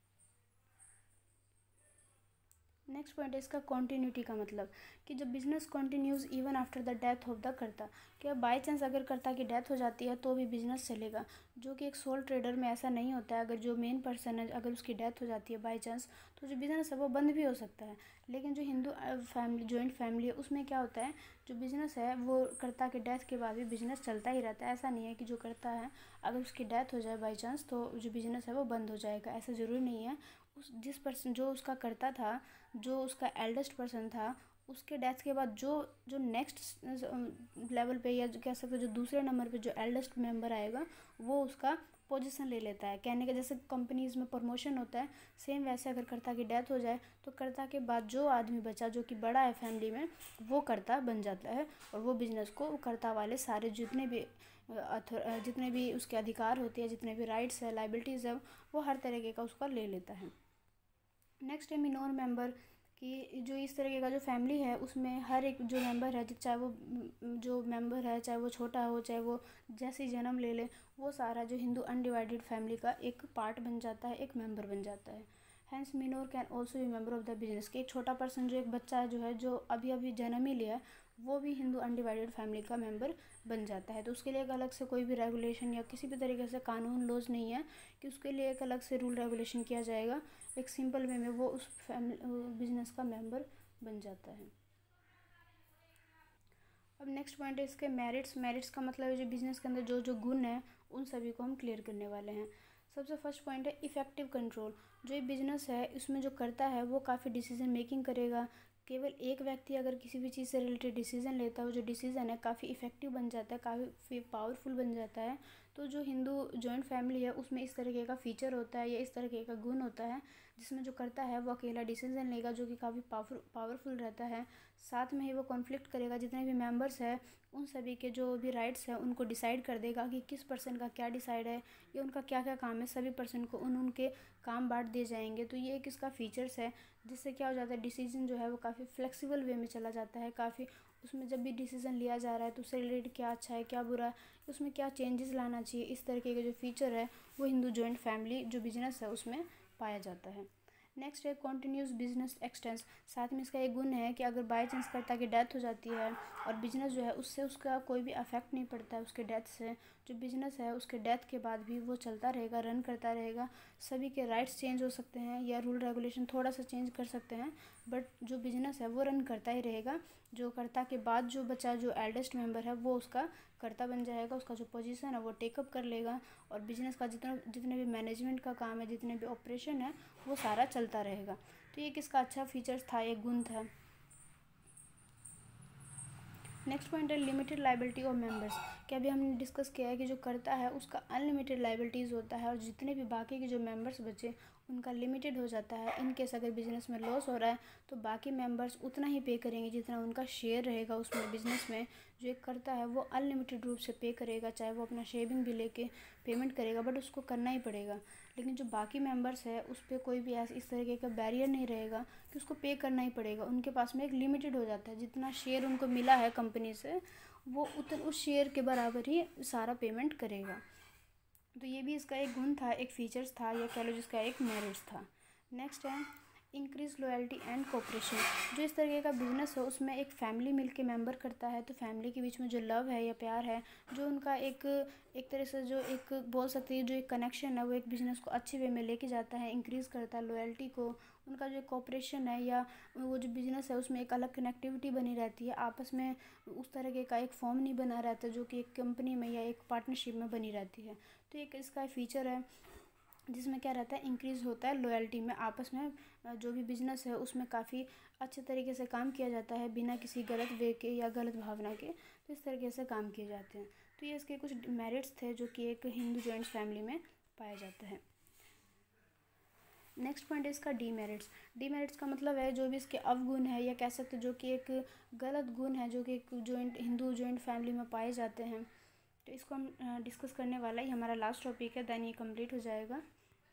नेक्स्ट पॉइंट है इसका कॉन्टीन्यूटी का मतलब, कि जब business continues even after the death of the karta, कि अब बाई चांस अगर कर्ता की डेथ हो जाती है तो भी बिजनेस चलेगा, जो कि एक सोल ट्रेडर में ऐसा नहीं होता है। अगर जो मेन पर्सन है अगर उसकी डेथ हो जाती है बाई चांस, तो जो बिज़नेस है वो बंद भी हो सकता है। लेकिन जो हिंदू फैमिली जॉइंट फैमिली है उसमें क्या होता है, जो बिज़नेस है वो कर्ता के डेथ के बाद भी बिज़नेस चलता ही रहता है। ऐसा नहीं है कि जो कर्ता है अगर उसकी डेथ हो जाए बाई चांस तो जो बिज़नेस है वो बंद हो जाएगा, ऐसा ज़रूरी नहीं है। उस जिस पर्सन जो उसका कर्ता था, जो उसका एल्डेस्ट पर्सन था, उसके डेथ के बाद जो जो नेक्स्ट लेवल पे या कह सकते जो दूसरे नंबर पे जो एल्डेस्ट मेंबर आएगा वो उसका पोजीशन ले लेता है। कहने के जैसे कंपनीज में प्रमोशन होता है, सेम वैसे अगर कर्ता की डेथ हो जाए तो कर्ता के बाद जो आदमी बचा जो कि बड़ा है फैमिली में, वो कर्ता बन जाता है और वो बिज़नेस को कर्ता वाले सारे जितने भी जितने भी उसके अधिकार होते हैं, जितने भी राइट्स है, लाइबिलिटीज़ है, वो हर तरीके का उसका ले लेता है। नेक्स्ट है मिनोर मेंबर, कि जो इस तरीके का जो फैमिली है उसमें हर एक जो मेंबर है, चाहे वो जो मेंबर है चाहे वो छोटा हो चाहे वो जैसे ही जन्म ले ले, वो सारा जो हिंदू अनडिवाइडेड फैमिली का एक पार्ट बन जाता है, एक मेंबर बन जाता है। Hence minor can also be member of the business, कि एक छोटा पर्सन जो एक बच्चा जो है जो अभी अभी जन्म ही लिया है वो भी हिंदू अनडिवाइडेड फैमिली का मेंबर बन जाता है। तो उसके लिए एक अलग से कोई भी रेगुलेशन या किसी भी तरीके से कानून लॉज नहीं है कि उसके लिए एक अलग से रूल रेगुलेशन किया जाएगा। एक सिंपल वे में वो उस फैमिली बिजनेस का मेंबर बन जाता है। अब नेक्स्ट पॉइंट है इसके मेरिट्स। मेरिट्स का मतलब है जो बिजनेस के अंदर जो जो गुण है उन सभी को हम क्लियर करने वाले हैं। सबसे फर्स्ट पॉइंट है इफ़ेक्टिव कंट्रोल। जो ये बिजनेस है इसमें जो करता है वो काफ़ी डिसीजन मेकिंग करेगा। केवल एक व्यक्ति अगर किसी भी चीज़ से रिलेटेड डिसीजन लेता है, वो जो डिसीजन है काफ़ी इफ़ेक्टिव बन जाता है, काफ़ी पावरफुल बन जाता है। तो जो हिंदू जॉइंट फैमिली है उसमें इस तरीके का फीचर होता है या इस तरीके का गुण होता है, जिसमें जो करता है वो अकेला डिसीजन लेगा जो कि काफ़ी पावर पावरफुल रहता है। साथ में ही वो कॉन्फ्लिक्ट करेगा, जितने भी मेंबर्स हैं उन सभी के जो भी राइट्स हैं उनको डिसाइड कर देगा कि किस पर्सन का क्या डिसाइड है या उनका क्या क्या काम है। सभी पर्सन को उन उनके काम बांट दिए जाएंगे। तो ये एक इसका फीचर्स है, जिससे क्या हो जाता है डिसीजन जो है वो काफ़ी फ्लेक्सिबल वे में चला जाता है। काफ़ी उसमें जब भी डिसीजन लिया जा रहा है तो उससे रिलेटेड क्या अच्छा है क्या बुरा है, उसमें क्या चेंजेस लाना चाहिए, इस तरीके के जो फीचर है वो हिंदू जॉइंट फैमिली जो बिजनेस है उसमें पाया जाता है। नेक्स्ट है कॉन्टीन्यूस बिजनेस एक्सटेंस। साथ में इसका एक गुण है कि अगर बाई चांस कर्ता की डेथ हो जाती है और बिजनेस जो है उससे उसका कोई भी अफेक्ट नहीं पड़ता है उसके डेथ से, जो बिजनेस है उसके डेथ के बाद भी वो चलता रहेगा, रन करता रहेगा। सभी के राइट्स चेंज हो सकते हैं या रूल रेगुलेशन थोड़ा सा चेंज कर सकते हैं, बट जो बिजनेस है वो रन करता ही रहेगा। जो कर्ता के बाद जो बचा जो एल्डेस्ट मेंबर है वो उसका कर्ता बन जाएगा, उसका जो पोजीशन है वो टेकअप कर लेगा और बिजनेस का जितना जितने भी मैनेजमेंट का काम है, जितने भी ऑपरेशन है वो सारा चलता रहेगा। तो ये किसका अच्छा फीचर्स था, एक गुण था। नेक्स्ट पॉइंट है लिमिटेड लाइबिलिटी ऑफ मेंबर्स। कि अभी हमने डिस्कस किया है कि जो करता है उसका अनलिमिटेड लाइबिलिटीज़ होता है और जितने भी बाकी के जो मेंबर्स बचे उनका लिमिटेड हो जाता है। इन केस अगर बिज़नेस में लॉस हो रहा है तो बाकी मेंबर्स उतना ही पे करेंगे जितना उनका शेयर रहेगा उसमें। बिज़नेस में जो एक करता है वो अनलिमिटेड रूप से पे करेगा, चाहे वो अपना शेयरिंग भी लेके पेमेंट करेगा, बट उसको करना ही पड़ेगा। लेकिन जो बाकी मेंबर्स है उस पर कोई भी ऐसा इस तरीके का बैरियर नहीं रहेगा कि उसको पे करना ही पड़ेगा। उनके पास में एक लिमिटेड हो जाता है, जितना शेयर उनको मिला है कंपनी से वो उतन उस शेयर के बराबर ही सारा पेमेंट करेगा। तो ये भी इसका एक गुण था, एक फीचर्स था, या कह लो जिसका एक मेरिट्स था। नेक्स्ट है इंक्रीज लॉयल्टी एंड कोऑपरेशन। जो इस तरीके का बिजनेस है उसमें एक फैमिली मिलके मेंबर करता है, तो फैमिली के बीच में जो लव है या प्यार है, जो उनका एक एक तरह से जो एक बोल सकते हैं जो एक कनेक्शन है, वो एक बिज़नेस को अच्छे वे में लेके जाता है, इंक्रीज़ करता है लॉयल्टी को। उनका जो कोऑपरेशन है या वो जो बिज़नेस है उसमें एक अलग कनेक्टिविटी बनी रहती है, आपस में उस तरीके का एक फॉर्म नहीं बना रहता जो कि एक कंपनी में या एक पार्टनरशिप में बनी रहती है। तो एक इसका फीचर है जिसमें क्या रहता है, इंक्रीज़ होता है लॉयल्टी में। आपस में जो भी बिज़नेस है उसमें काफ़ी अच्छे तरीके से काम किया जाता है, बिना किसी गलत वे के या गलत भावना के, तो इस तरीके से काम किए जाते हैं। तो ये इसके कुछ मेरिट्स थे जो कि एक हिंदू जॉइंट फैमिली में पाए जाते हैं। नेक्स्ट पॉइंट है इसका डीमेरिट्स। डीमेरिट्स का मतलब है जो भी इसके अवगुण है, या कह सकते जो कि एक गलत गुण है जो कि एक जॉइंट हिंदू जॉइंट फैमिली में पाए जाते हैं। तो इसको हम डिस्कस करने वाला ही हमारा लास्ट टॉपिक है, देन ये कंप्लीट हो जाएगा।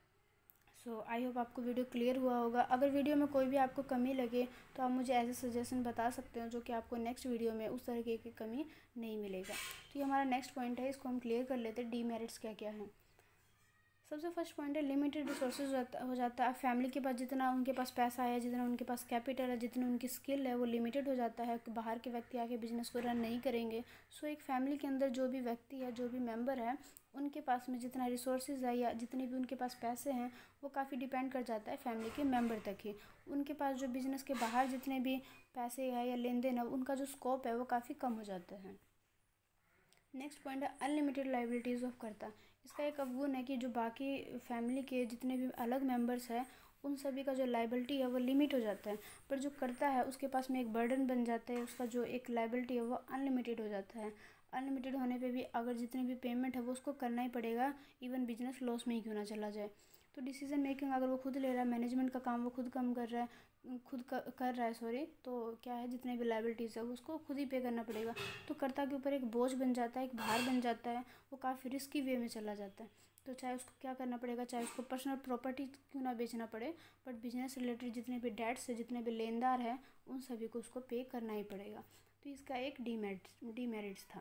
सो आई होप आपको वीडियो क्लियर हुआ होगा। अगर वीडियो में कोई भी आपको कमी लगे तो आप मुझे एज ए सजेशन बता सकते हो, जो कि आपको नेक्स्ट वीडियो में उस तरीके की कमी नहीं मिलेगा। तो ये हमारा नेक्स्ट पॉइंट है, इसको हम क्लियर कर लेते हैं। डीमेरिट्स क्या क्या है। सबसे फर्स्ट पॉइंट है लिमिटेड रिसोर्सेज हो जाता है। फैमिली के पास जितना उनके पास पैसा है, जितना उनके पास कैपिटल है, जितनी उनकी स्किल है, वो लिमिटेड हो जाता है। बाहर के व्यक्ति आके बिजनेस को रन नहीं करेंगे। सो एक फैमिली के अंदर जो भी व्यक्ति है, जो भी मेंबर है, उनके पास में जितना रिसोर्सेज है या जितने भी उनके पास पैसे हैं, वो काफ़ी डिपेंड कर जाता है फैमिली के मेंबर तक ही। उनके पास जो बिज़नेस के बाहर जितने भी पैसे है या लेन देन है, उनका जो स्कोप है वो काफ़ी कम हो जाता है। नेक्स्ट पॉइंट है अनलिमिटेड लाइबिलिटीज़ ऑफ कर्ता। इसका एक अवगुण है कि जो बाकी फैमिली के जितने भी अलग मेंबर्स हैं उन सभी का जो लाइबिलिटी है वो लिमिट हो जाता है, पर जो करता है उसके पास में एक बर्डन बन जाता है, उसका जो एक लाइबिलिटी है वो अनलिमिटेड हो जाता है। अनलिमिटेड होने पे भी अगर जितनी भी पेमेंट है वो उसको करना ही पड़ेगा, इवन बिजनेस लॉस में ही क्यों ना चला जाए। तो डिसीजन मेकिंग अगर वो खुद ले रहा है, मैनेजमेंट का काम वो खुद कम कर रहा है खुद कर, कर रहा है सॉरी तो क्या है, जितने भी लाइबिलिटीज़ है उसको खुद ही पे करना पड़ेगा। तो कर्ता के ऊपर एक बोझ बन जाता है, एक भार बन जाता है, वो काफ़ी रिस्की वे में चला जाता है। तो चाहे उसको क्या करना पड़ेगा, चाहे उसको पर्सनल प्रॉपर्टी क्यों ना बेचना पड़े, बट बिजनेस रिलेटेड जितने भी डेट्स है, जितने भी लेनदार हैं, उन सभी को उसको पे करना ही पड़ेगा। तो इसका एक डीमेरिट्स डीमेरिट्स था।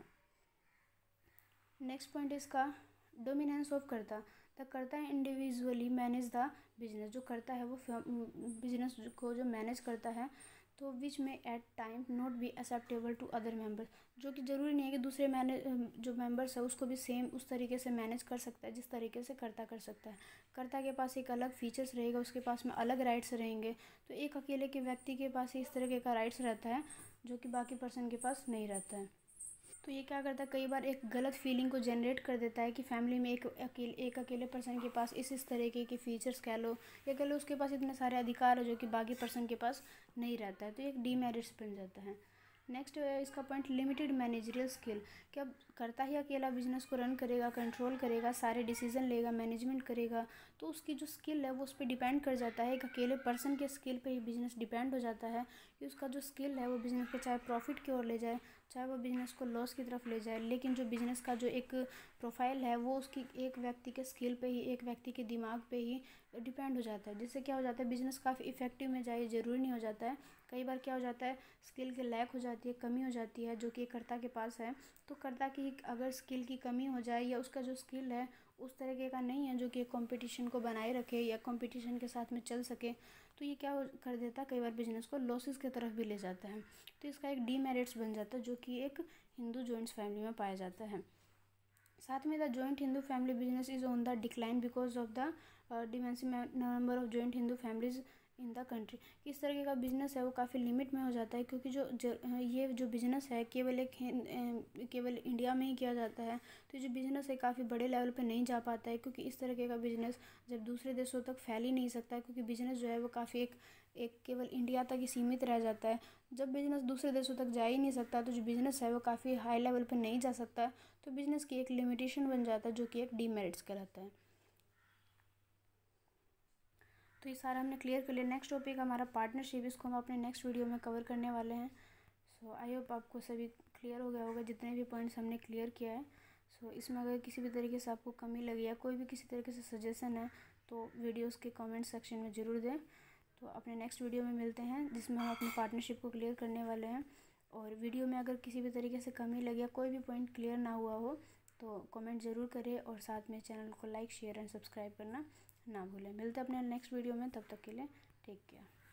नेक्स्ट पॉइंट इसका dominance of karta. The karta individually manage the business. जो करता है वो बिजनेस को जो मैनेज करता है, तो विच में at time not be acceptable to other members. जो कि ज़रूरी नहीं है कि दूसरे मैनेज जो मेंबर्स है उसको भी सेम उस तरीके से मैनेज कर सकता है जिस तरीके से कर्ता कर सकता है। कर्ता के पास एक अलग फीचर्स रहेगा, उसके पास में अलग राइट्स रहेंगे। तो एक अकेले के व्यक्ति के पास ही इस तरीके का राइट्स रहता है जो कि बाकी पर्सन के पास नहीं रहता है। तो ये क्या करता है, कई बार एक गलत फीलिंग को जनरेट कर देता है कि फैमिली में एक अकेले एक अकेले पर्सन के पास इस इस तरीके के फीचर्स कह लो, या कह लो उसके पास इतने सारे अधिकार है जो कि बाकी पर्सन के पास नहीं रहता है। तो एक डीमेरिट्स बन जाता है। नेक्स्ट है इसका पॉइंट लिमिटेड मैनेजरियल स्किल। क्या करता ही अकेला बिजनेस को रन करेगा, कंट्रोल करेगा, सारे डिसीजन लेगा, मैनेजमेंट करेगा, तो उसकी जो स्किल है वो उस पर डिपेंड कर जाता है। एक अकेले पर्सन के स्किल पे ही बिजनेस डिपेंड हो जाता है कि उसका जो स्किल है वो बिजनेस को चाहे प्रॉफिट की ओर ले जाए, चाहे वो बिज़नेस को लॉस की तरफ ले जाए। लेकिन जो बिज़नेस का जो एक प्रोफाइल है वो उसकी एक व्यक्ति के स्किल पे ही, एक व्यक्ति के दिमाग पे ही डिपेंड हो जाता है, जिससे क्या हो जाता है बिज़नेस काफ़ी इफेक्टिव में जाए ज़रूरी नहीं हो जाता है। कई बार क्या हो जाता है, स्किल की लैक हो जाती है, कमी हो जाती है जो कि कर्ता के पास है। तो कर्ता की अगर स्किल की कमी हो जाए या उसका जो स्किल है उस तरीके का नहीं है जो कि कंपटीशन को बनाए रखे या कंपटीशन के साथ में चल सके, तो ये क्या कर देता है, कई बार बिजनेस को लॉसेस की तरफ भी ले जाता है। तो इसका एक डीमेरिट्स बन जाता है जो कि एक हिंदू जॉइंट फैमिली में पाया जाता है। साथ में the joint Hindu family business is on the decline because of the diminishing number of joint Hindu families in the country. किस तरीके का बिज़नेस है वो काफ़ी लिमिट में हो जाता है, क्योंकि जो, जो ये जो बिज़नेस है केवल एक केवल इंडिया में ही किया जाता है। तो जो बिज़नेस है काफ़ी बड़े लेवल पे नहीं जा पाता है, क्योंकि इस तरीके का बिज़नेस जब दूसरे देशों तक फैल ही नहीं सकता है, क्योंकि बिज़नेस जो है वो काफ़ी एक एक केवल इंडिया तक ही सीमित रह जाता है। जब बिज़नेस दूसरे देशों तक जा ही नहीं सकता, तो जो बिज़नेस है वो काफ़ी हाई लेवल पर नहीं जा सकता, तो बिज़नेस की एक लिमिटेशन बन जाता है जो कि एक डीमेरिट्स कहलाता है। तो ये सारा हमने क्लियर कर लिया। नेक्स्ट टॉपिक हमारा पार्टनरशिप, इसको हम अपने नेक्स्ट वीडियो में कवर करने वाले हैं। सो आई होप आपको सभी क्लियर हो गया होगा जितने भी पॉइंट्स हमने क्लियर किया है। सो इसमें अगर किसी भी तरीके से आपको कमी लगी या कोई भी किसी तरीके से सजेशन है तो वीडियोस के कमेंट सेक्शन में ज़रूर दें। तो अपने नेक्स्ट वीडियो में मिलते हैं जिसमें हम अपनी पार्टनरशिप को क्लियर करने वाले हैं। और वीडियो में अगर किसी भी तरीके से कमी लगी या कोई भी पॉइंट क्लियर ना हुआ हो तो कमेंट ज़रूर करें और साथ में चैनल को लाइक शेयर एंड सब्सक्राइब करना ना भूलें। मिलते हैं अपने नेक्स्ट वीडियो में, तब तक के लिए टेक केयर।